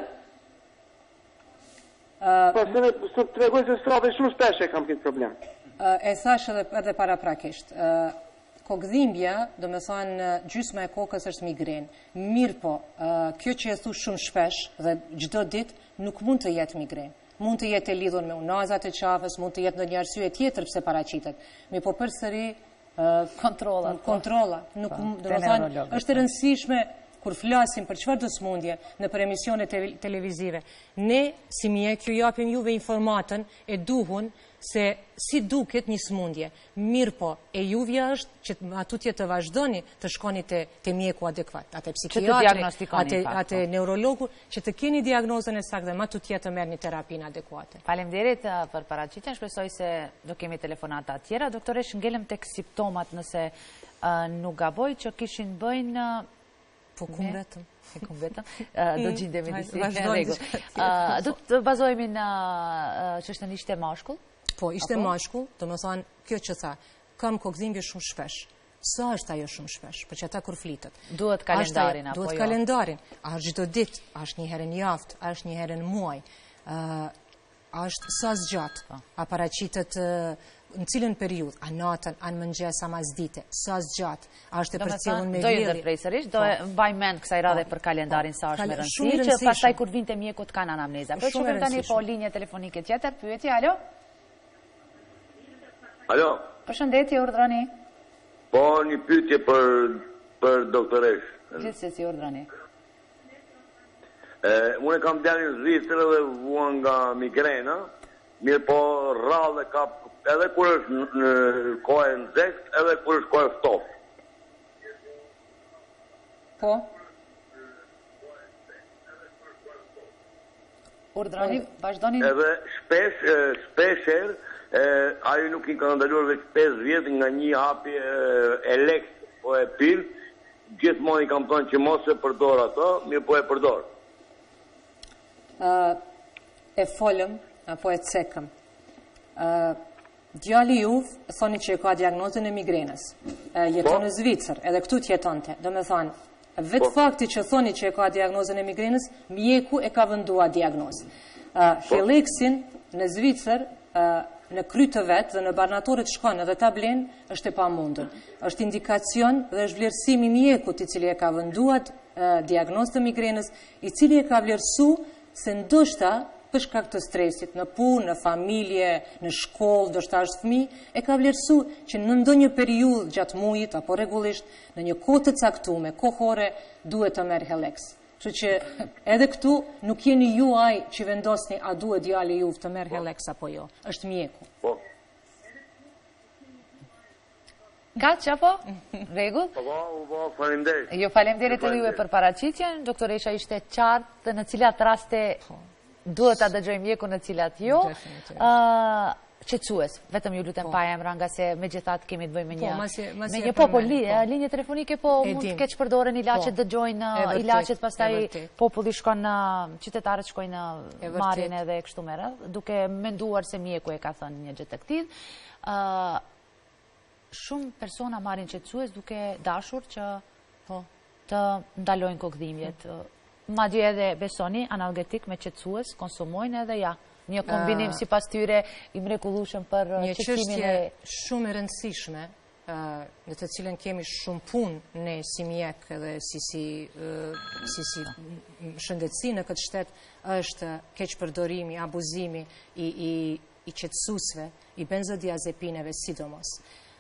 Po se ne të tregoj se strave shumë shpesh e kam këtë problem. E thash edhe paraprakisht. Kokëdhimbja, do me thënë gjysma e kokës është migren. Mirë po, kjo që e thu shumë shpesh dhe çdo ditë nuk mund të jetë migren. Mund të jetë e lidhur me unazat e qafës, mund të jetë në një arsye tjetër pse paraqitet. Mi po përsëri kontrolla. Nuk do të thënë është e rëndësishme kur flasim për çfarë do sëmundje në për emisione televizive. Ne si mjek ju japim juve informatën e duhun se si duket një sëmundje. Mirë po, e juvja është që atutje të vazhdoni të shkoni te mjeku adekuat, atë psikiatri, atë neurologu, që të keni diagnozën e saktë dhe ma tutje të merrni terapinë adekuate. Faleminderit për paraqitjen, shpresoj se do kemi telefonata tjera. Doktoresh, ngelem tek simptomat nëse nuk gaboj që kishin bëjnë. Po kum vetëm. Do gjindemi disi në rregull. Do të bazohemi në çështën ishte mashkull? Po, ishte mashkull, do më thonë, kjo që tha, kam kokëdhimbje shumë shpesh. Sa është ajo shumë shpesh, për që ata kur flitet? Duhet kalendarin, apo jo? Duhet kalendarin. A është çdo ditë, a është një herë në javë, a është një herë në muaj, a është sa zgjat, a paraqitet në cilën periudhë, a natën, a në mëngjes, a masdite, sa zgjat, a është e përcjellur me vjelli. Do ju ndërprej sërish, do e mbaj mend kësaj radhe për kalendarin sa është me rëndësi, që pastaj kur vinte mjeku të kanë anamneza. Po shohim tani po linje telefonike tjetër, pyetje, alo? Alo? Përshëndetje, urdhroni. Po, një pyetje për doktoresh. Gjithsesi, urdhroni. Unë kam dalë në Zvicër dhe vuan nga migrena, mirë po rrallë ka edhe kur është në kohë e nxehtë, edhe kur është kohë e ftoftë. Po? Urdhroni, vazhdoni. Edhe shpesher, ajo nuk i ka ndaluar veç 5 vjet nga një hapi elekt, po e pil, gjithmonë i kam thënë që mos e përdor ato, mirë po e përdor. E folëm, apo e cekëm. Djali juve thoni që e ka diagnozën e migrenës. Jeton në Zvicër, edhe këtu t'jetonte. Do me thonë, vetë fakti që thoni që e ka diagnozën e migrenës, mjeku e ka vëndua diagnozë. Helexin në Zvicër, në krytë të vetë dhe në barnatorët shkon edhe ta blen, është e pa mundën. Është indikacion dhe është vlerësimi mjekut i cili e ka vënduat diagnozë të migrenës, i cili e ka vlerësu se ndoshta për shkak të stresit, në punë, në familje, në shkollë, ndoshta është fëmijë, e ka vlerësu që në ndonjë periudhë gjatë muajit apo rregullisht në një kohë të caktuar, kohore, duhet të merr Helex. Kështu që edhe këtu nuk jeni ju ai që vendosni a duhet djali juve të merr Helex apo jo, është mjeku. Po. Gatë apo? Rregull? Po, faleminderit. Jo, faleminderit edhe juve për paraqitjen. Doktoresha ishte qartë në cilat raste duhet ta dëgjojmë mjekun, në cilat jo. Qetësues, vetëm ju lutem pa emra, nga se megjithatë kemi të bëjmë me një linje telefonike, po mund të keq përdoren ilaqet, dëgjojnë ilaqet, pastaj populli shkon në qytetarët shkojnë në marrjen edhe kështu me radhë, duke menduar se mjeku e ka thënë një gjë të tillë. Shumë persona marrin qetësues duke dashur që të ndalojnë kokëdhimjet. Madje edhe besoni, analgetik me qetësues konsumojnë edhe ja. Një kombinim si pas tyre i mrekullueshëm për qetësimin e... Një çështje shumë e rëndësishme, në të cilën kemi shumë punë ne si mjek edhe si shëndetësi në këtë shtet, është keqpërdorimi, abuzimi i qetësuesve, i benzodiazepineve sidomos.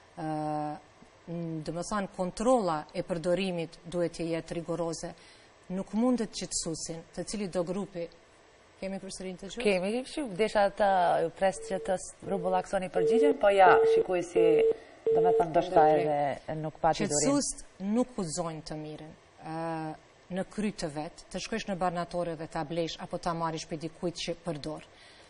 Do të thonë, kontrolla e përdorimit duhet të jetë rigoroze. Nuk mundet qetësuesin, të cili do grupi. Kemi përsërin të gjë? Kemi, desha të prest që të rubulaksoni përgjigjen, po ja, shikuj si do me thënë ndoshta edhe nuk pati durim. Qetësuest nuk uzojnë të miren në kry të vetë, të shkojsh në barnatore dhe ta blesh, apo ta marrish për dikujt që përdor.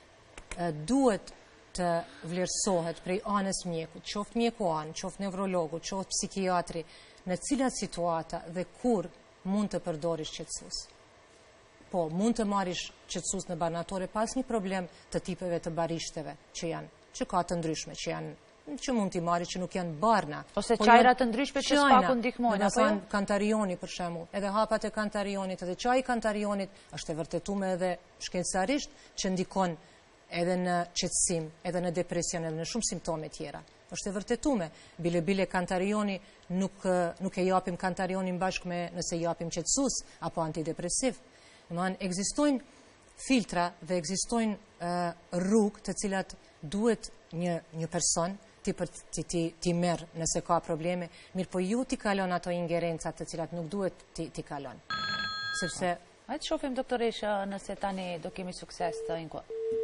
Duhet të vlerësohet prej anës mjekut, qoftë mjeku anë, qoftë neurologu, qoftë psikiatri, në cilat situata dhe kur mund të përdorish qetësues. Po, mund të marrish qetësues në barnatore pas një problem të tipeve të barishteve që ka të ndryshme, që mund t'i marri që nuk janë barna. Ose qajra të ndryshme që s'paku ndihmojnë, apo jo? Kantarioni për shembull, edhe hapat e kantarionit, edhe çaji kantarionit është e vërtetuar edhe shkencarisht që ndikon edhe në qetësim, edhe në depresion, edhe në shumë simptome tjera. Është e vërtetuar. Bile kantarioni nuk e japim kantarionin bashkë me nëse japim qetësues apo antidepresiv. Ekzistojnë filtra dhe ekzistojnë rrugë të cilat duhet një person ti merr nëse ka probleme, mirë po ju ti kalon ato ingerencat të cilat nuk duhet ti kalon. Sepse... Hajtë shofim, doktoresha, nëse tani do kemi sukses të inko.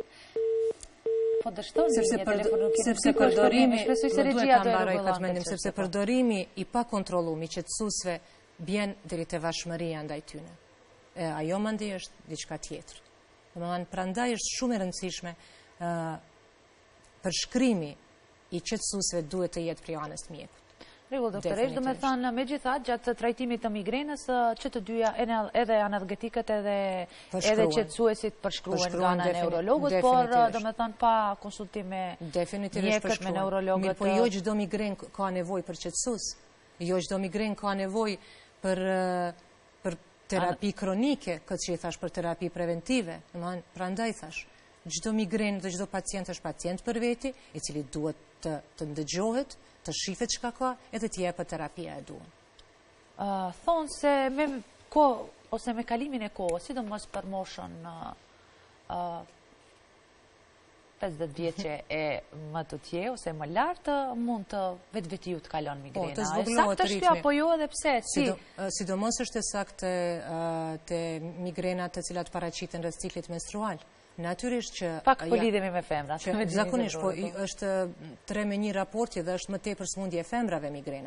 Po dështoni një telefon nuk kemi sukses problemi, shpresoj se regjia do e rrugëllon. Sepse përdorimi i pa kontrolluar i qetësuesve bjen deri te vashmëria ndaj tyre. Ajo mandi është diçka tjetër. Prandaj është shumë e rëndësishme përshkrimi i qetësuesve duhet të jetë prej anës të mjekut. Rregull, doktoresh, do me thënë megjithatë gjatë trajtimit të migrenës që të dyja edhe analgetikët edhe qetësuesit përshkruhen nga ana e neurologut, por do me thënë pa konsultim me mjekët, me neurologët. Mirë, po jo çdo migren ka nevojë për qetësues. Jo çdo migren ka nevojë për terapi kronike, këtë që i thash për terapi preventive. Prandaj thash, çdo migren dhe çdo pacient është pacient për veti, i cili duhet të ndëgjohet, të shifet çka ka, edhe të jepet terapia e duan. Thonë se me kohë, ose me kalimin e kohës, sidomos për moshën 50 vjeçe e më të tje, ose më lartë, mund të vetë të kalon migrena. Saktë është kjo apo jo edhe pse? Sidomos është e saktë të migrenat të cilat paraqiten rreth ciklit menstrual. Natyrisht që... Pak po lidhemi me femrat. Zakonisht, po është 3-1 raporti dhe është më tepër smundje e femrave migrena.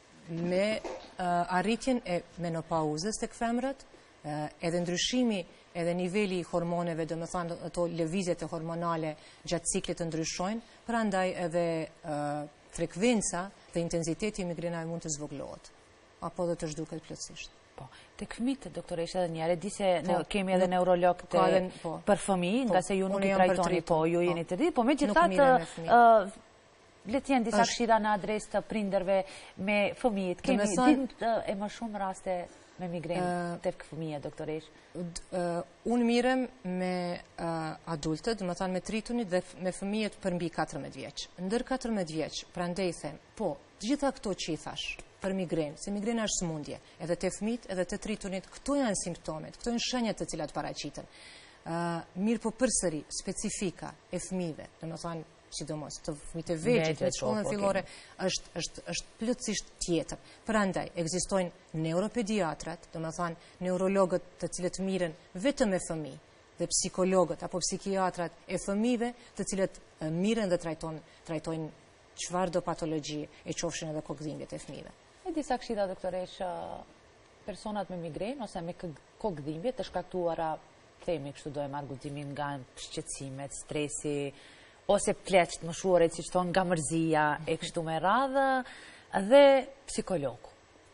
Me arritjen e menopauzës tek femrat, edhe ndryshimi edhe niveli i hormoneve, dhe me thanë ato lëvizjet e hormonale gjatë ciklit të ndryshojnë, prandaj edhe frekvenca dhe intensiteti i migrenave mund të zvoglohet, apo dhe të zhduket plotësisht. Po, të këmit, doktoreshe edhe njëre, di se kemi edhe neurolog për fëmijë, nga se ju nuk i trajtoni, po, ju jeni të di, po me gjithatë, le t'jenë disa këshilla në adres të prinderve me fëmijët, kemi dinë e më shumë raste me migrenë të fëmijë, doktoresh? Unë mirem me adultët, dhe më thanë me tritunit dhe me fëmijët për mbi 14 vjeç. Ndër 14 vjeç, prandej them, po, gjitha këto që i thash, për migrenë, se migrena është sëmundje, edhe të fëmijët, edhe të tritunit, këto janë simptomet, këto janë shenjat të cilat paraqiten. Mirë po përsëri, specifika e fëmijëve, dhe më thanë, sidomos, të fëmijët e vegjël, në shkollën fillore, është plotësisht tjetër. Prandaj, ekzistojnë neuropediatrat, do të thonë neurologët të cilët miren vetëm me fëmijë, dhe psikologët apo psikiatrat e fëmijëve, të cilët miren dhe trajtojnë çfarëdo patologji e qofshin edhe kokëdhimbjet e fëmijëve. E disa këshilla, doktoresh, personat me migrenë ose me kokëdhimbje të shkaktuara, themi kështu dojmë argutimin nga shqetësimet, stresi, ose pleqt më shuare, që thonë nga mërzia e kështu me radhë, dhe psikologu.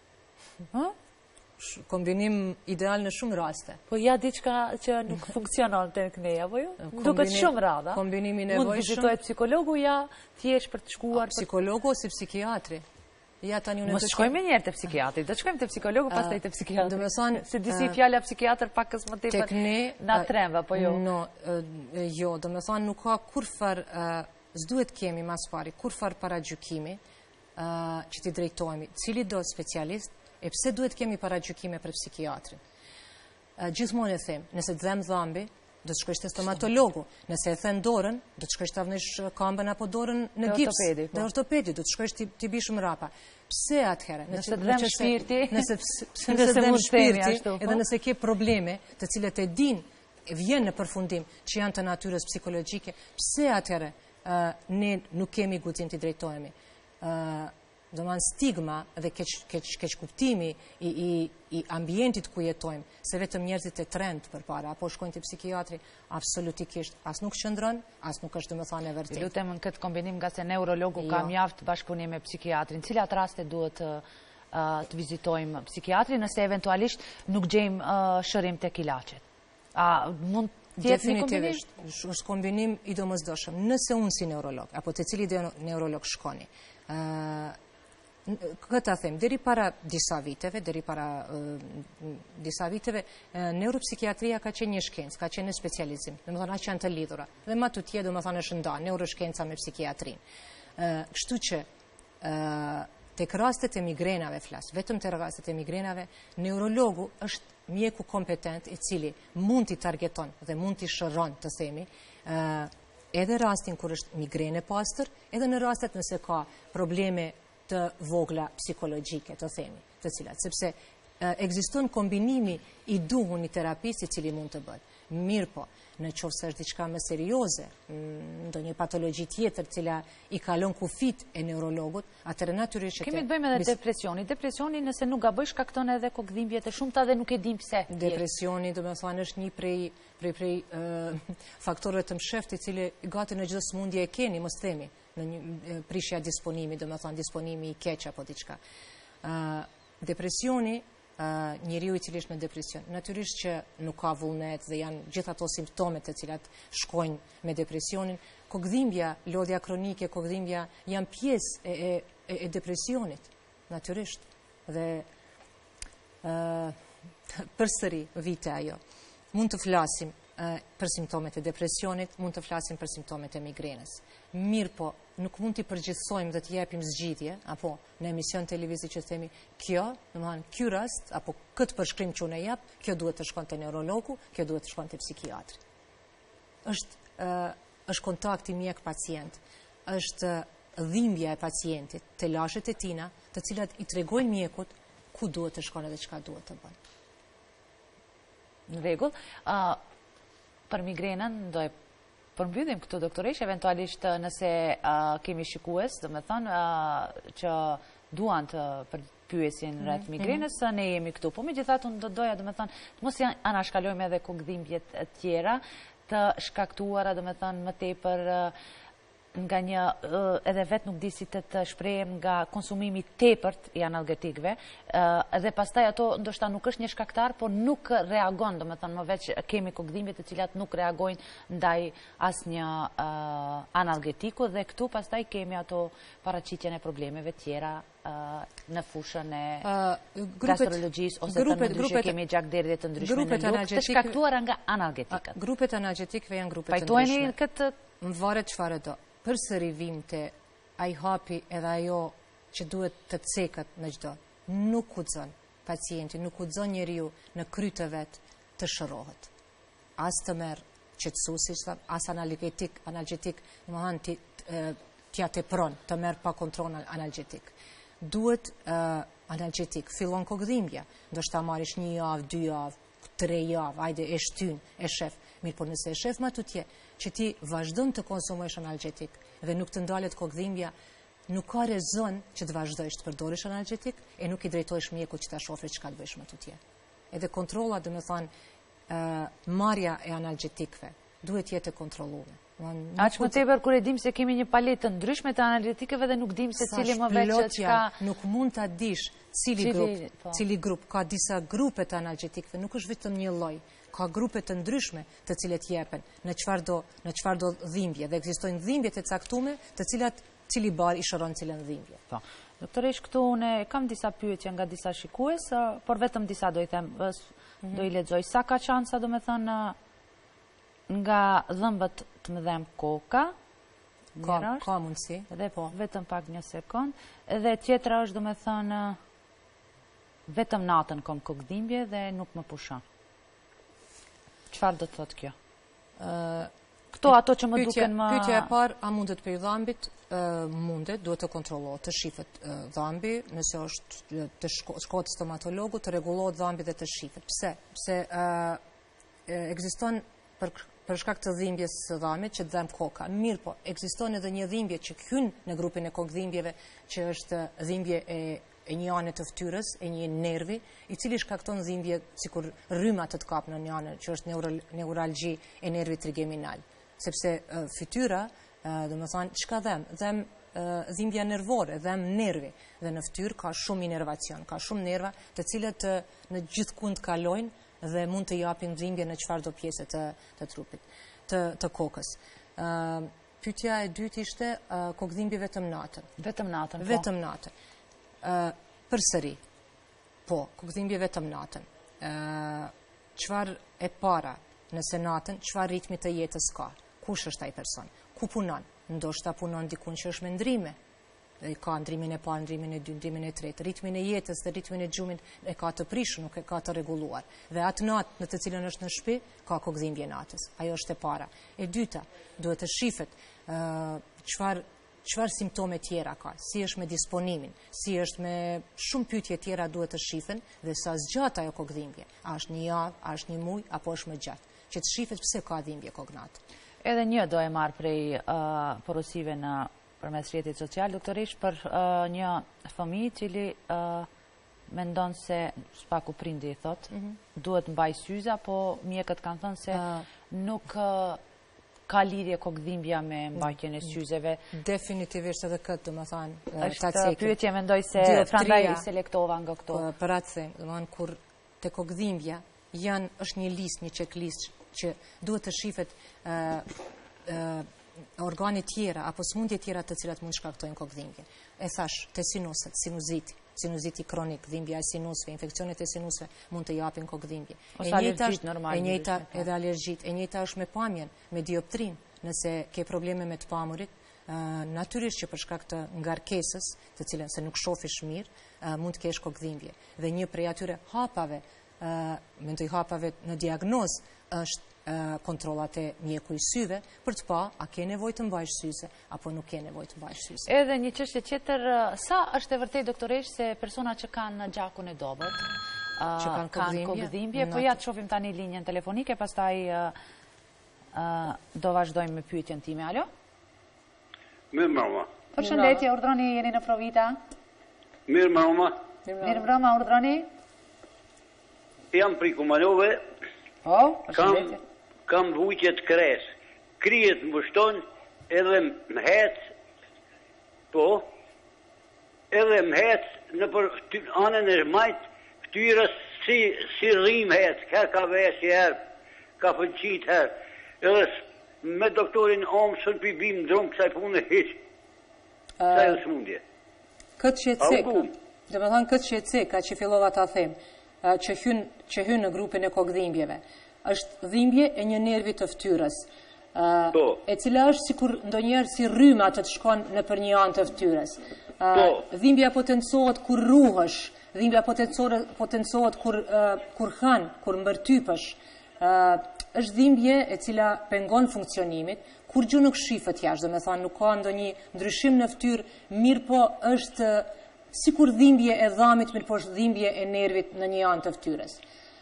Kombinim ideal në shumë raste. Po ja diçka që nuk funksionon të këneja, po ju? Duket shumë radha. Kombinimi nevojshëm. Mund vizitohet psikologu, ja thjesht për të shkuar. Psikologu ose psikiatri? Mos shkojmë me njerë të psikiatri, do të shkojmë të psikologu, pastaj të psikiatri. Se disi fjalla psikiatr pakës më tepër na tremba, po jo? Jo, do me thonë nuk ka kurfar, s'duhet kemi mas pari, kurfar para gjykimi që ti drejtojmi, cili do specialist, e pse duhet kemi para gjykime për psikiatrin. Gjithmonë e them, nëse të dhem dhambi, do të shkojsh te stomatologu, nëse e thën dorën, do të shkojsh ta vnesh këmbën apo dorën në gips, te ortopedi, do të shkojsh ti bish mrapa. Pse atëherë? Nëse dhem shpirti, nëse dhem shpirti, edhe nëse ke probleme, të cilët e din, vjen në përfundim që janë të natyrës psikologjike, pse atëherë ne nuk kemi guxim të drejtohemi? Do të stigma dhe keq kuptimi i ambientit ku jetojmë, se vetëm njerëzit e trend përpara apo shkojnë te psikiatri, absolutikisht as nuk qëndron, as nuk është domethënë e vërtetë. Lutem në këtë kombinim nga se neurologu ka mjaft bashkëpunim me psikiatrin. Cilat raste duhet të vizitojmë psikiatrin nëse eventualisht nuk gjejmë shërim tek ilaçet? A mund Definitivisht, është kombinim i domosdoshëm. Nëse unë si neurolog, apo të cili neurolog shkoni, këta them, deri para disa viteve, neuropsikiatria ka qenë një shkencë, ka qenë një specializim, dhe më thonë që janë të lidhura, dhe ma të tje, dhe më thonë është nda, neuroshkenca me psikiatrin. Kështu që, tek rastet e migrenave flas, vetëm te rastet e migrenave, neurologu është mjeku kompetent i cili mund t'i targeton dhe mund t'i shëron, të themi, edhe rastin kur është migrene pastër, edhe në rastet nëse ka probleme të vogla psikologjike, të themi, të cilat, sepse ekziston kombinimi i duhur i terapisë i cili mund të bëhet. Mirë po, në qoftë se është diçka më serioze, ndonjë patologji tjetër cila i kalon kufit e neurologut, atëherë natyrisht kemi të bëjmë edhe depresioni. Depresioni nëse nuk gaboj shkakton edhe kokëdhimbje të shumta dhe nuk e dim pse. Depresioni, domethënë, është një prej faktorëve të msheftë i cili gati në çdo sëmundje e keni, mos themi, në një prishja disponimi, domethënë disponimi i keq apo diçka. Depresioni, njeriu i cili është në depresion, natyrisht që nuk ka vullnet dhe janë gjithë ato simptomet të cilat shkojnë me depresionin. Kokëdhimbja, lodhja kronike, kokëdhimbja janë pjesë e depresionit, natyrisht. Dhe përsëri vite ajo. Mund të flasim për simptomet e depresionit, mund të flasim për simptomet e migrenës. Mirë po, nuk mund t'i përgjithsojmë dhe t'i jepim zgjidhje, apo në emision televiziv që themi, ky rast, apo këtë përshkrim që unë e jap, kjo duhet të shkon te neurologu, kjo duhet të shkon te psikiatri. Është kontakti mjek-pacient, është dhimbja e pacientit, të lashet e tina, të cilat i tregojnë mjekut ku duhet të shkon edhe çka duhet të bën. Në rregull, për migrenën do e përmbyllim këtu, doktoresh, eventualisht nëse kemi shikues, do me thonë, që duan të pyesjen rreth migrenës, ne jemi këtu. Po megjithatë unë do doja, domethënë, mos ja anashkalojmë edhe kokëdhimbjet e tjera të shkaktuara, domethënë, më tepër nga një, edhe vetë nuk di si të shprehem, nga konsumimi tepërt i analgetikëve, edhe pastaj ato ndoshta nuk është një shkaktar, po nuk reagon, domethënë më veç kemi kokëdhimbje të cilat nuk reagojnë ndaj asnjë analgetiku, dhe këtu pastaj kemi ato paraqitjen e problemeve tjera në fushën e gastrologjisë, ose të ndryshe kemi gjakderdhje të ndryshme në luftë të shkaktuara nga analgetikët. Grupet analgetikëve janë grupet të ndryshme. Pajtojeni këtë? Më varet çfarë do. Përsëri vimte ai hapi edhe ajo që duhet të cekët në çdo. Nuk guxon pacienti, nuk guxon njeriu në kry të vet të shërohet. As të merr qetësues, as analgetik, domethënë t'ja tepron, të merr pa kontroll analgetik. Duhet analgetik, fillon kokëdhimbja, ndoshta marrish 1 javë, 2 javë, 3 javë, hajde e shtyn, e shef. Mirë, po nëse e shef më tutje që ti vazhdon të konsumosh analgetik dhe nuk të ndalet kokëdhimbja, nuk ka rezon që të vazhdojsh të përdorish analgetik e nuk i drejtojsh mjekut që ta shofri çka të bësh më tutje. Edhe kontrolla, domethënë, marrja e analgetikëve duhet jetë e kontrolluar. Aq më tepër kur e dim se kemi një paletë të ndryshme të analgetikëve dhe nuk dim se cili më veç çka. Nuk mund ta dish cili grup, ka disa grupe të analgetikëve, nuk është vetëm një lloj. Ka grupe të ndryshme të cilet jepen në çfarëdo dhimbje, dhe ekzistojnë dhimbjet e caktuara të cilat cili bar i shëron cilën dhimbje. Po. Doktoresh, këtu unë kam disa pyetje nga disa shikues, por vetëm disa do i them, do i lexoj. Sa ka shansa, domethënë, nga dhëmbët të mëdhem koka? Ka mundësi. Dhe po, vetëm pak një sekond. Edhe tjetra është, domethënë, vetëm natën kam kokëdhimbje dhe nuk më pushon. Çfarë do të thotë kjo? Këto ato që më duken më... Pyetja e parë, a mundet për dhambit? Mundet, duhet të kontrollohet, të shifet dhambi, nëse është të shkohet stomatologu, të rregullohet dhambi dhe të shifet. Pse? Pse ekziston për shkak të dhimbjes së dhambit që dhem koka. Mirë po, ekziston edhe një dhimbje që hyn në grupin e kokëdhimbjeve, që është dhimbje e një anë të fytyrës, e një nervi, i cili shkakton dhimbje sikur rryma të kap në një anë, që është neuralgji e nervit trigeminal. Sepse fytyra, domethënë, çka dhem? Dhem dhimbja nervore, dhem nervi, dhe në fytyrë ka shumë inervacion, ka shumë nerva, të cilët në gjithkund kalojnë dhe mund të japin dhimbje në çfarëdo pjesë të trupit, të kokës. Pyetja e dytë ishte kokëdhimbje vetëm natën. Vetëm natën, po. Vetëm natën. Përsëri, po, kokëdhimbje vetëm natën. Çfarë e para, nëse natën, çfarë ritmi të jetës ka? Kush është ai person? Ku punon? Ndoshta punon dikun që është me ndrime. Ka ndrimin e parë, ndrimin e dytë, ndrimin e tretë. Ritmin e jetës dhe ritmin e gjumit e ka të prishur, nuk e ka të rregulluar. Dhe atë natë në të cilën është në shtëpi, ka kokëdhimbje natës. Ajo është e para. E dyta, duhet të shifet çfarë simptome tjera ka, si është me disponimin, si është me shumë pyetje tjera duhet të shifen, dhe sa zgjat ajo kokëdhimbje. A është një javë, a është një muaj, apo është më gjatë. Që të shifet pse ka dhimbje kokë natë. Edhe një do e marr prej porosive përmes rrjetit social, doktorish, për një fëmijë cili mendon se spaku prindi i thot, duhet mbaj syze, po mjekët kanë thënë se nuk ka lidhje kokëdhimbja me mbajtjen e syzeve. Definitivisht edhe këtë, domethënë, është pyetje, mendoj se prandaj selektova nga këto. Për atë se, domethënë, kur te kokëdhimbja është një listë, një checklist që duhet të shifet organe tjera apo smundje tjera të cilat mund shkaktojnë kokëdhimbje. E thash, te sinuset, sinuziti kronik, dhimbja e sinusëve, infeksionet e sinusëve mund të japin kokëdhimbje. Ose alergjit normal. E njëjta edhe alergjit, e njëjta është me pamjen, me dioptrin. Nëse ke probleme me të pamurit, natyrisht që për shkak të ngarkesës, të cilën se nuk shofish mirë, mund të kesh kokëdhimbje. Dhe një prej atyre hapave, mendoj hapave në diagnozë, është kontrollat e mjeku i syve, për të pa a ke nevojë të mbajsh syze apo nuk ke nevojë të mbajsh syze. Edhe një çështje tjetër, sa është e vërtetë, doktoresh, se persona që kanë gjakun e dobët kanë kokëdhimbje, po ja të shohim tani linjën telefonike, pastaj do vazhdojmë me pyetjen time. Alo? Mirë, mama. Përshëndetje, urdhroni, jeni në Provita. Mirë, mama. Mirë mbrëma, urdhroni? Jam prej Kumanove, Po, përshëndetje. kam vujtjet kres. Krijet më shton edhe më hec, po, edhe më hec në për anën e majt, ftyrës si rrim hec, ka vesh herë, ka pëlqit herë. Edhe me doktorin Omsën për bim ndromë kësaj punë hiq. Kësaj dhe smundje. Këtë shqetësik, dhe me thonë këtë shqetësik, ka që fillova ta them, që hyn në grupin e kokdhimbjeve, është dhimbje e një nervi të ftyrës, e cila është sikur ndonjëherë si rryma të shkon në për një anë të ftyrës. Dhimbja potencohet kur ruhësh, dhimbja potencohet kur han, kur mbërtypësh. Është dhimbje e cila pengon funksionimit, kur gjë nuk shifet jashtë, dhe me thonë nuk ka ndonjë ndryshim në ftyrë, mirë po është sikur dhimbje e dhamit, mirë po është dhimbje e nervit në një anë të ftyrës.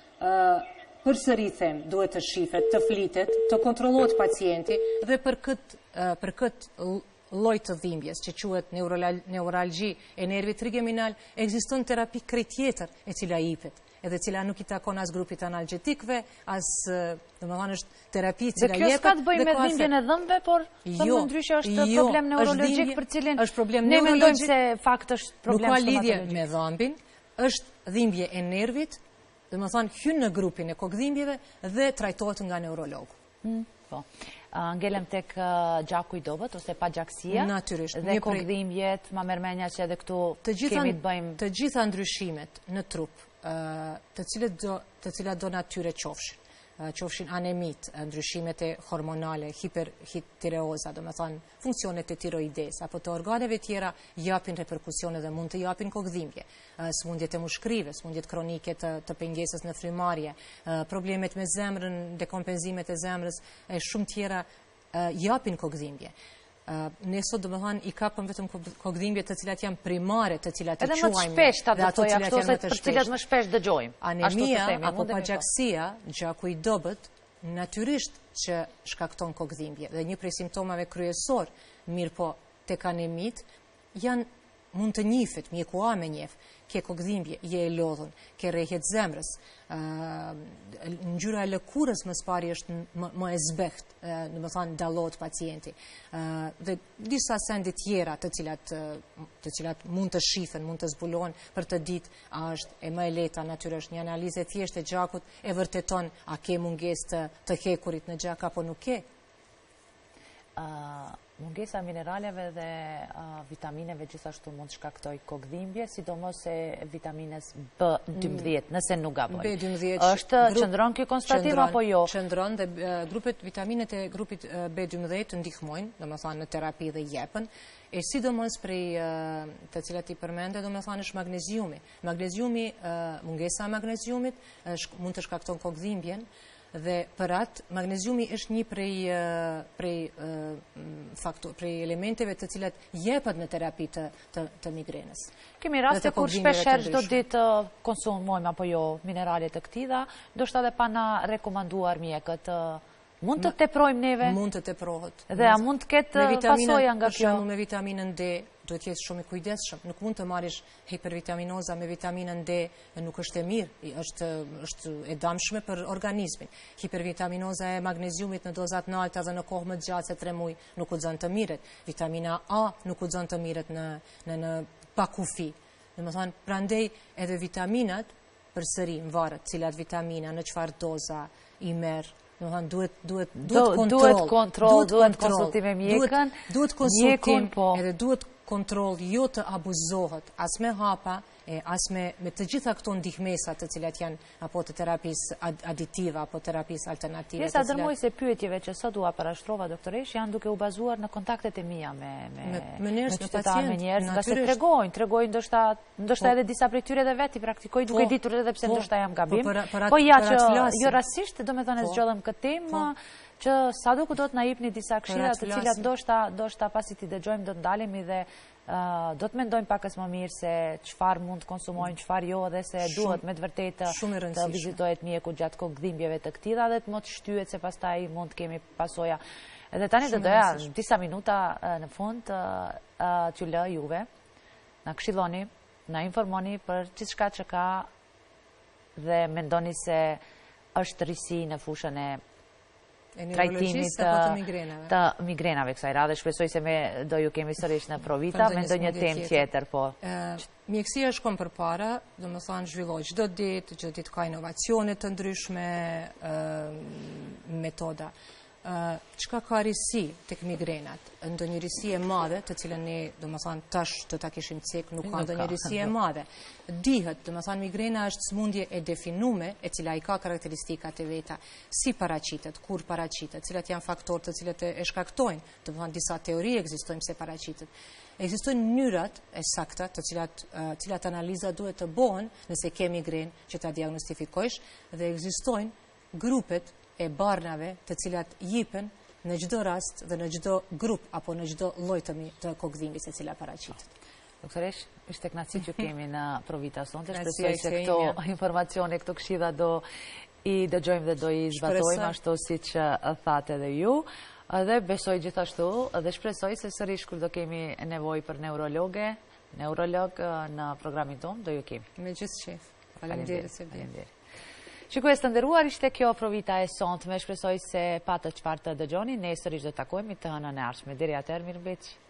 Përsëri them, duhet të shifet, të flitet, të kontrollohet pacienti dhe për këtë lloj të dhimbjes që quhet neuralgji e nervit trigeminal, ekziston terapi krejt tjetër e cila jepet, edhe cila nuk i takon as grupit analgjetikëve, as domethënë është terapi cila jepet. Dhe kjo s'ka të bëjë me dhimbjen e dhëmbëve, por thonë ndryshe është problem neurologjik për cilin ne mendojmë se fakt është problem stomatologjik. Nuk ka lidhje me dhëmbin, është dhimbje e nervit, domethënë hyn në grupin e kokdhimbjeve dhe trajtohet nga neurologu. Po. Ngelem tek gjaku i dobët ose pagjaksia dhe kokdhimbjet, ma mërmenja që edhe këtu kemi të bëjmë. Të gjitha ndryshimet në trup, të cilat do natyre qofshin anemit, ndryshimet e hormonale, hipertireoza, do me thonë funksionet e tiroides, apo të organeve tjera japin reperkusione dhe mund të japin kokdhimbje, smundjet e mushkrive, smundjet kronike të pengesës në frymarrje, problemet me zemrën, dekompenzimet e zemrës, e shumë tjera japin kokdhimbje. Ne sot do me thonë i kapëm vetëm kokdhimbje të cilat janë primare, të cilat të quajmë. Edhe më të shpesh të dëtoja, për cilat më shpesh dëgjojmë. Anemia apo pagjaksia, gjaku i dobët, natyrisht që shkakton kokdhimbje. Dhe një prej simptomave kryesor, mirë po tek anemit, mund të njifet, mjeku A me njef, ke kokdhimbje, je e lodhun, ke rrehjet zemrës, ngjyra e lëkurës më spari është më e zbeht, në më thanë dalot pacienti. Dhe disa sende tjera të cilat mund të shifen, mund të zbulohen për të ditë a është e më e leta, natyrisht një analizë e thjeshtë e gjakut e vërteton a ke mungesë të hekurit në gjak apo nuk ke. Mungesa mineraleve dhe vitamineve gjithashtu mund shkaktoj kokdhimbje, sidomos e vitamines B12, nëse nuk gaboj. Është qëndron kjo konstatim apo jo? Qëndron dhe grupet vitaminet e grupit B12 ndihmojnë, do më thanë në terapi dhe jepën, e sidomos prej të cilat i përmende, do më thanë është magneziumi. Mungesa e magneziumit mund të shkakton kokdhimbjen, dhe për atë, magneziumi është një prej elementeve të cilat jepet në terapi të migrenës. Kemi raste kur shpesher çdo ditë konsumojmë apo jo mineralet të këtilla, ndoshta edhe pa na rekomanduar mjekët. Mund të teprojmë neve? Mund të teprohet. Dhe a mund të ketë pasoja nga kjo? Për shembull me vitaminën D, duhet jetë shumë i kujdesshëm. Nuk mund të marrish hipervitaminoza me vitaminën D, nuk është e mirë, është e dëmshme për organizmin. Hipervitaminoza e magneziumit në dozat të larta dhe në kohë më të gjatë se 3 muaj nuk u zon të mirët. Vitamina A nuk u zon të mirët në pakufi. Domethënë, prandaj edhe vitaminat përsëri varet cilat vitamina në çfarë doza i merr. Duhet kontroll, duhet konsultim me mjekën, duhet konsultim edhe duhet kontroll jo të abuzohet as me hapa, as me të gjitha këto ndihmesat të cilat janë apo të terapisë aditive apo terapisë alternative. Pjesa dërmoj se pyetjeve që sot u parashtrova doktoresh janë duke u bazuar në kontaktet e mia me qytetarë, me njerëz, nga se tregojnë ndoshta edhe disa prej tyre dhe vetë i praktikoj duke ditur edhe pse ndoshta jam gabim. Po ja që jo rastisht, domethënë zgjodhem këtë temë që sa duku do të na jepni disa këshilla të cilat ndoshta pasi ti dëgjojmë do të ndalemi dhe do të mendojmë pakës më mirë se çfarë mund të konsumojnë, çfarë jo, dhe se duhet me të vërtetë të vizitohet mjeku gjatë kokdhimbjeve të këtilla dhe të mos shtyhet se pastaj mund të kemi pasoja. Edhe tani do doja disa minuta në fund t'ju lë juve, na këshilloni na informoni për gjithçka që ka dhe mendoni se është rrisi në fushën e trajtimit të migrenave kësaj radhe. Shpresoj se do ju kemi sërish në Provita me ndonjë temë tjetër, po. Mjekësia shkon përpara, domethënë zhvilloj çdo ditë ka inovacione të ndryshme, metoda. Çka ka risi tek migrenat? Ndonjë risi e madhe, të cilën ne domethënë tash do ta kishim cek, nuk ka ndonjë risi e madhe. Dihet, domethënë migrena është sëmundje e definume, e cila i ka karakteristikat e veta, si paraqitet, kur paraqitet, cilat janë faktorët të cilët e shkaktojnë, domethënë disa teori ekzistojnë pse paraqitet. Ekzistojnë mënyrat e sakta të cilat analiza duhet të bëhen nëse ke migrenë që ta diagnostifikosh, dhe ekzistojnë grupet e barnave të cilat jipen në çdo rast dhe në çdo grup apo në çdo lloj të kokëdhimbjes e cila paraqitet. Doktoresh, ishte kënaqësi që kemi në Provita sonte. Shpresoj se këto informacione, këto këshilla do i dëgjojmë dhe do i zbatojmë ashtu siç thatë edhe ju. Dhe besoj gjithashtu dhe shpresoj se sërish kur do kemi nevojë për neurolog në programin tonë, do ju kemi. Me gjithë qef. Faleminderit. Shikues të nderuar, ishte kjo Provita e sonte. Shpresoj se patë çfarë të dëgjoni. Ne sërish do takojmë të hënën e ardhshme. Deri atëherë, mirëmbëjtje.